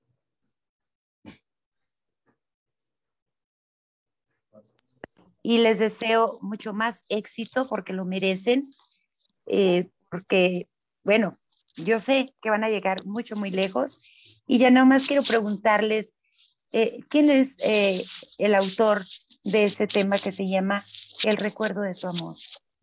Y les deseo mucho más éxito porque lo merecen, eh, porque, bueno, yo sé que van a llegar mucho, muy lejos. Y ya nada más quiero preguntarles, eh, ¿quién es eh, el autor de ese tema que se llama El recuerdo de tu amor?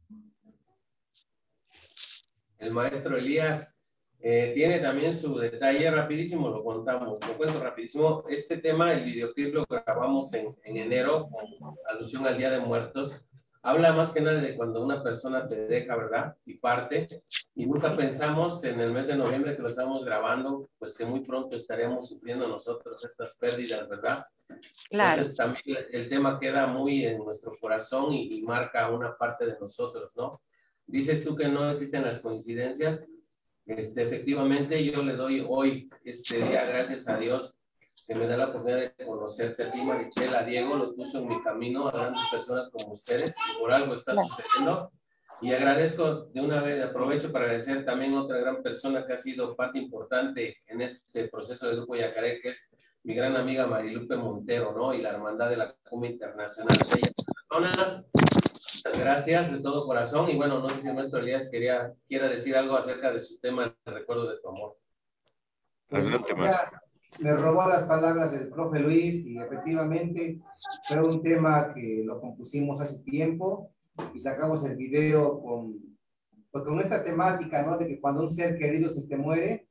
El maestro Elías eh, tiene también su detalle, rapidísimo lo contamos, lo cuento rapidísimo. Este tema, el videoclip lo grabamos en, en enero con alusión al Día de Muertos. Habla más que nada de cuando una persona te deja, ¿verdad? Y parte. Y nunca pensamos en el mes de noviembre que lo estamos grabando, pues que muy pronto estaremos sufriendo nosotros estas pérdidas, ¿verdad? Claro. Entonces también el tema queda muy en nuestro corazón y, y marca una parte de nosotros, ¿no? Dices tú que no existen las coincidencias. Este, efectivamente, yo le doy hoy, este día, gracias a Dios, que me da la oportunidad de conocerte a ti, Marichel, a Diego, los puso en mi camino, a grandes personas como ustedes, y por algo está Claro. sucediendo. Y agradezco de una vez, aprovecho para agradecer también a otra gran persona que ha sido parte importante en este proceso del Grupo Yacaré, que es mi gran amiga Marilupe Montero, ¿no? Y la Hermandad de la Cumbia Internacional. Bellas personas. Muchas gracias de todo corazón. Y bueno, no sé si el maestro Elías quería, quiera decir algo acerca de su tema, el recuerdo de tu amor. Pues, Adelante, ya me robó las palabras el profe Luis y efectivamente fue un tema que lo compusimos hace tiempo y sacamos el video con, pues, con esta temática, ¿no? De que cuando un ser querido se te muere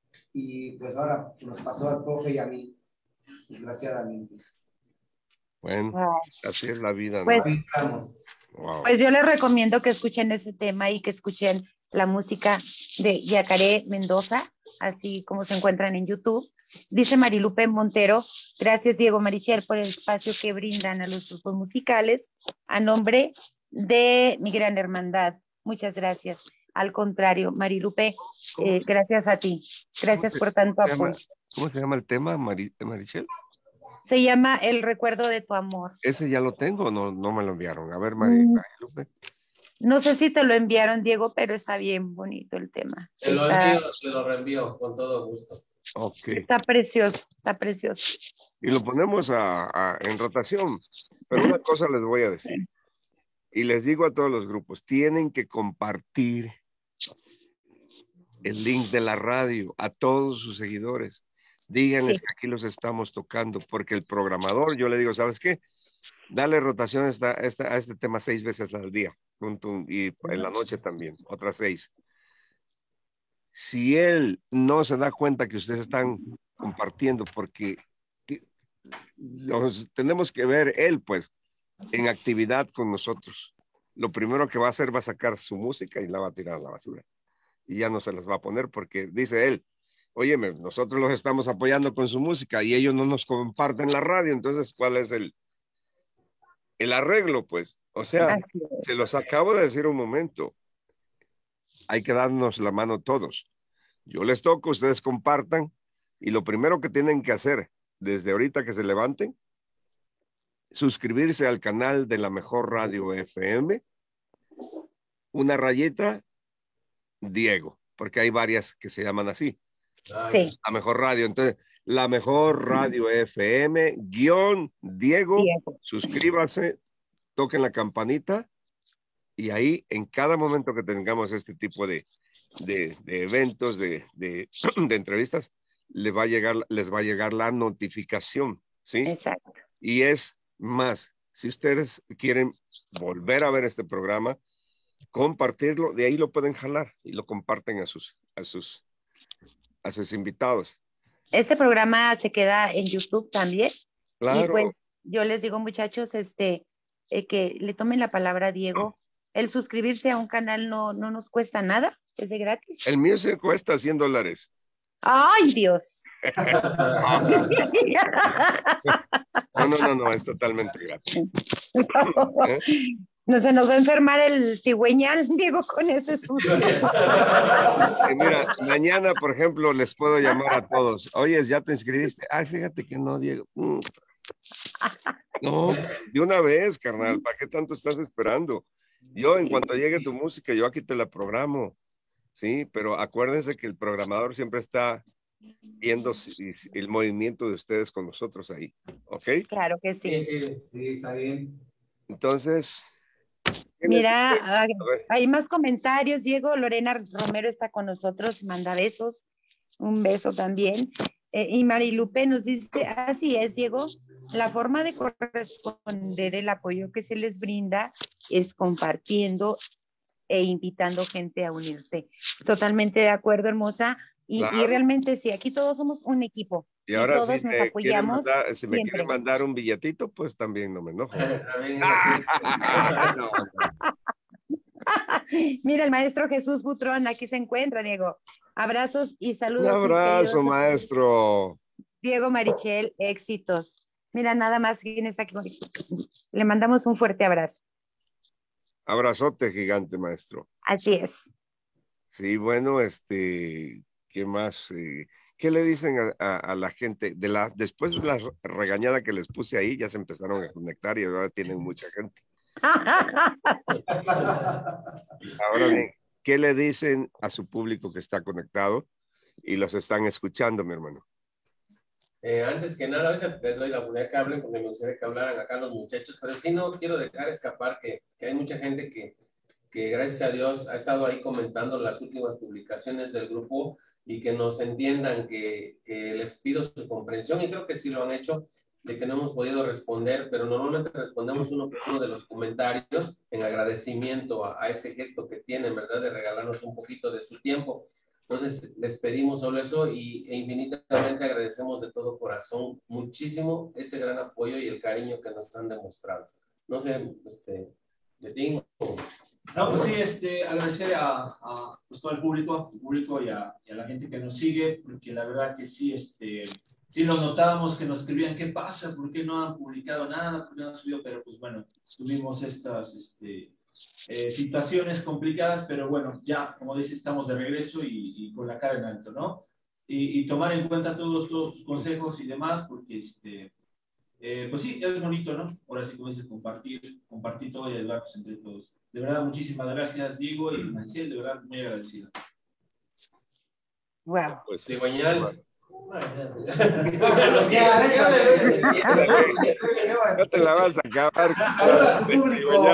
y pues ahora nos pasó al profe y a mí, desgraciadamente. Bueno, Wow. así es la vida, ¿no? Pues, Ahí estamos. Wow. pues yo les recomiendo que escuchen ese tema y que escuchen la música de Yacaré Mendoza, así como se encuentran en YouTube. Dice Marilupe Montero, gracias Diego Marichel por el espacio que brindan a los grupos musicales a nombre de mi gran hermandad. Muchas gracias. Al contrario, Marilupe, eh, gracias a ti. Gracias se- por tanto ¿Cómo se llama, apoyo. cómo se llama el tema, Mari- Marichel? Se llama El recuerdo de tu amor. Ese ya lo tengo, no, no me lo enviaron. A ver, Mari, Mm, Marilupe. no sé si te lo enviaron, Diego, pero está bien bonito el tema. Te lo Está, envío, te lo reenvío con todo gusto. Ok. está precioso, está precioso. Y lo ponemos a, a- en rotación. Pero una cosa les voy a decir. Y les digo a todos los grupos, tienen que compartir el link de la radio a todos sus seguidores. Díganles Sí. que aquí los estamos tocando, porque el programador, yo le digo, ¿sabes qué? Dale rotación a, esta, esta- a este tema seis veces al día, punto, y en la noche también, otras seis. Si él no se da cuenta que ustedes están compartiendo, porque ti- los tenemos que ver él, pues, en actividad con nosotros. Lo primero que va a hacer va a sacar su música y la va a tirar a la basura. Y ya no se las va a poner porque dice él, óyeme, nosotros los estamos apoyando con su música y ellos no nos comparten la radio, entonces, ¿cuál es el, el arreglo? Pues, o sea, Así es. se los acabo de decir un momento, hay que darnos la mano todos. Yo les toco, ustedes compartan y lo primero que tienen que hacer desde ahorita que se levanten, suscribirse al canal de la Mejor Radio F M, una rayita, Diego, porque hay varias que se llaman así. Sí, La Mejor Radio. Entonces, La Mejor Radio F M, guión Diego, Diego. suscríbase, toquen la campanita y ahí en cada momento que tengamos este tipo de, de, de eventos, de, de, de entrevistas, les va, a llegar, les va a llegar la notificación, ¿sí? Exacto. Y es más, si ustedes quieren volver a ver este programa, compartirlo, de ahí lo pueden jalar y lo comparten a sus, a sus, a sus invitados. Este programa se queda en YouTube también. Claro. Y pues yo les digo, muchachos, este, eh, que le tomen la palabra a Diego. El suscribirse a un canal no, no nos cuesta nada, es de gratis. El mío se cuesta cien dólares. ¡Ay, Dios! No, no, no, no, es totalmente gratis. No, ¿Eh? no se nos va a enfermar el cigüeñal, Diego, con ese susto. Y mira, mañana, por ejemplo, les puedo llamar a todos. Oye, ¿ya te inscribiste? Ay, fíjate que no, Diego. Mm. No, de una vez, carnal, ¿para qué tanto estás esperando? Yo, en cuanto llegue tu música, yo aquí te la programo, ¿sí? Pero acuérdense que el programador siempre está viendo si, si el movimiento de ustedes con nosotros ahí, ¿ok? Claro que sí. Sí, sí, está bien. Entonces... Mira, hay más comentarios. Diego Lorena Romero está con nosotros, manda besos, un beso también. Eh, y Marilupe nos dice, así es, Diego, la forma de corresponder el apoyo que se les brinda es compartiendo e invitando gente a unirse. Totalmente de acuerdo, hermosa. Y, Claro. y realmente sí, aquí todos somos un equipo. Y ahora todos sí, nos te quieren apoyamos mandar, si me siempre. quieren mandar un billetito, pues también no me enojo. No, no. Mira, el maestro Jesús Butrón, aquí se encuentra, Diego. Abrazos y Un saludos. abrazo, maestro. Diego Marichel, éxitos. Mira, nada más, ¿quién está aquí? Le mandamos un fuerte abrazo. Abrazote gigante, maestro. Así es. Sí, bueno, este, ¿qué más? Eh, ¿qué le dicen a, a, a la gente? De la, después de la regañada que les puse ahí, ya se empezaron a conectar y ahora tienen mucha gente. Ahora bien, ¿qué le dicen a su público que está conectado y los están escuchando, mi hermano? Eh, antes que nada, ahorita les doy la oportunidad que hablen porque me gustaría que hablaran acá los muchachos, pero sí no quiero dejar escapar que, que hay mucha gente que, que gracias a Dios ha estado ahí comentando las últimas publicaciones del grupo y que nos entiendan que, que les pido su comprensión y creo que sí lo han hecho, de que no hemos podido responder, pero normalmente respondemos uno por uno de los comentarios en agradecimiento a, a ese gesto que tienen, ¿verdad? De regalarnos un poquito de su tiempo. Entonces, les pedimos solo eso y e infinitamente agradecemos de todo corazón muchísimo ese gran apoyo y el cariño que nos han demostrado. No sé, este, de ti. No, pues sí, este, agradecer a, a pues, todo el público, el público y a, y a la gente que nos sigue, porque la verdad que sí, este, sí lo notábamos que nos escribían, ¿qué pasa? ¿Por qué no han publicado nada? ¿Por qué no han subido? Pero pues bueno, tuvimos estas este, eh, situaciones complicadas, pero bueno, ya, como dice, estamos de regreso y, y con la cara en alto, ¿no? Y, y tomar en cuenta todos, todos tus consejos y demás, porque este... Eh, pues sí, es bonito, ¿no? Ahora sí, como dices, compartir, compartir todo y ayudarnos entre todos. De verdad, muchísimas gracias, Diego y Manciel, de verdad, muy agradecido. Wow. Pues, Cigüeñal. no te la vas a acabar. Saluda a tu público.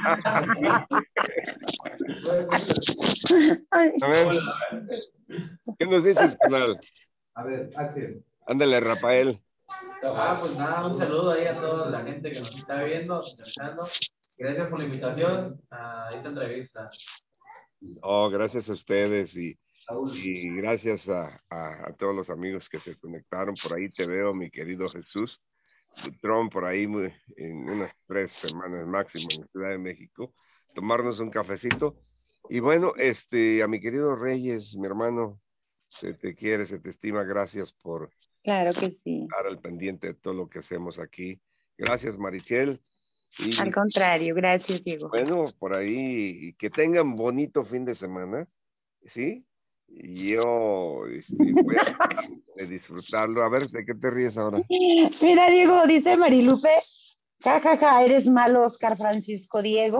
A ver, ¿qué nos dices, canal? A ver, Axel. Ándale, Rafael. Ah, pues nada, un saludo ahí a toda la gente que nos está viendo, escuchando. Gracias por la invitación a esta entrevista. Oh, gracias a ustedes y, y gracias a, a, a todos los amigos que se conectaron. Por ahí te veo, mi querido Jesús Butrón, por ahí muy, en unas tres semanas máximo en la Ciudad de México, tomarnos un cafecito. Y bueno, este, a mi querido Reyes, mi hermano, se te quiere, se te estima, gracias por Claro que sí. estar al pendiente de todo lo que hacemos aquí. Gracias, Marichel. Y, Al contrario, gracias, Diego. bueno, por ahí, que tengan bonito fin de semana, ¿sí? Y yo este, voy a disfrutarlo. A ver, ¿de qué te ríes ahora? Mira, Diego, dice Marilupe, jajaja, ja, ja, eres malo, Oscar Francisco Diego.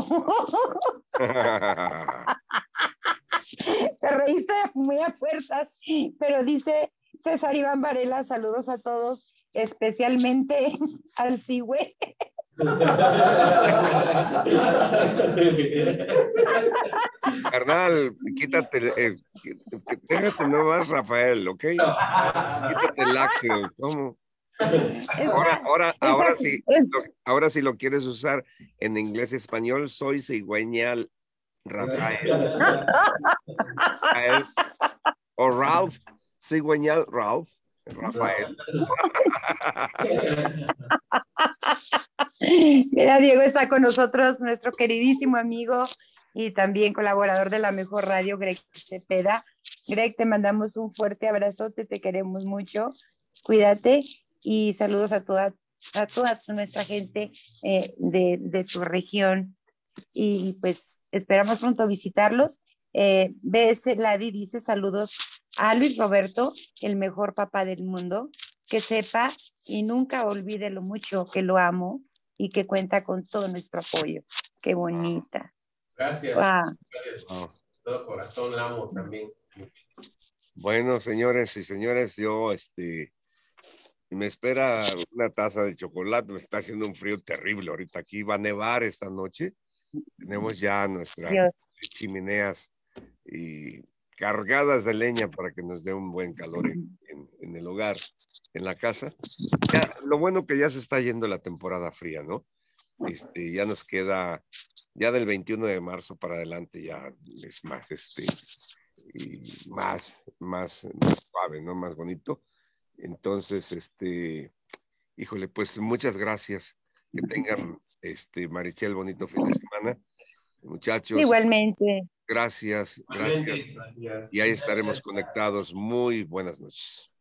Te reíste muy a fuerzas, pero dice César Iván Varela, saludos a todos, especialmente al Cigüe. Carnal, quítate, eh, déjate nomás, Rafael, ¿ok? Quítate el Axel, ¿cómo? Ahora, ahora, ahora sí, ahora sí lo quieres usar en inglés español, soy cigüeñal Rafael. Rafael. O Ralph, cigüeñal Ralph, Rafael. Mira, Diego está con nosotros, nuestro queridísimo amigo y también colaborador de La Mejor Radio, Greg Cepeda. Greg, te mandamos un fuerte abrazote, te queremos mucho, cuídate y saludos a toda, a toda nuestra gente eh, de, de tu región y pues esperamos pronto visitarlos. Eh, B S Ladi dice saludos a Luis Roberto, el mejor papá del mundo, que sepa y nunca olvide lo mucho que lo amo y que cuenta con todo nuestro apoyo. Qué bonita. Gracias. Wow. Gracias. Oh. Todo corazón la amo también. Bueno, señores y señores, yo este me espera una taza de chocolate. Me está haciendo un frío terrible ahorita. Aquí va a nevar esta noche. Tenemos ya nuestras Dios. chimeneas y cargadas de leña para que nos dé un buen calor en, en, en el hogar, en la casa. Ya, lo bueno que ya se está yendo la temporada fría, ¿no? Este, ya nos queda, ya del veintiuno de marzo para adelante ya es más, este, y más, más, más suave, ¿no? Más bonito. Entonces, este, híjole, pues muchas gracias. Que tengan, este, Marichel, bonito fin de semana. Muchachos. Igualmente. Gracias, gracias. Y ahí estaremos conectados. Muy buenas noches.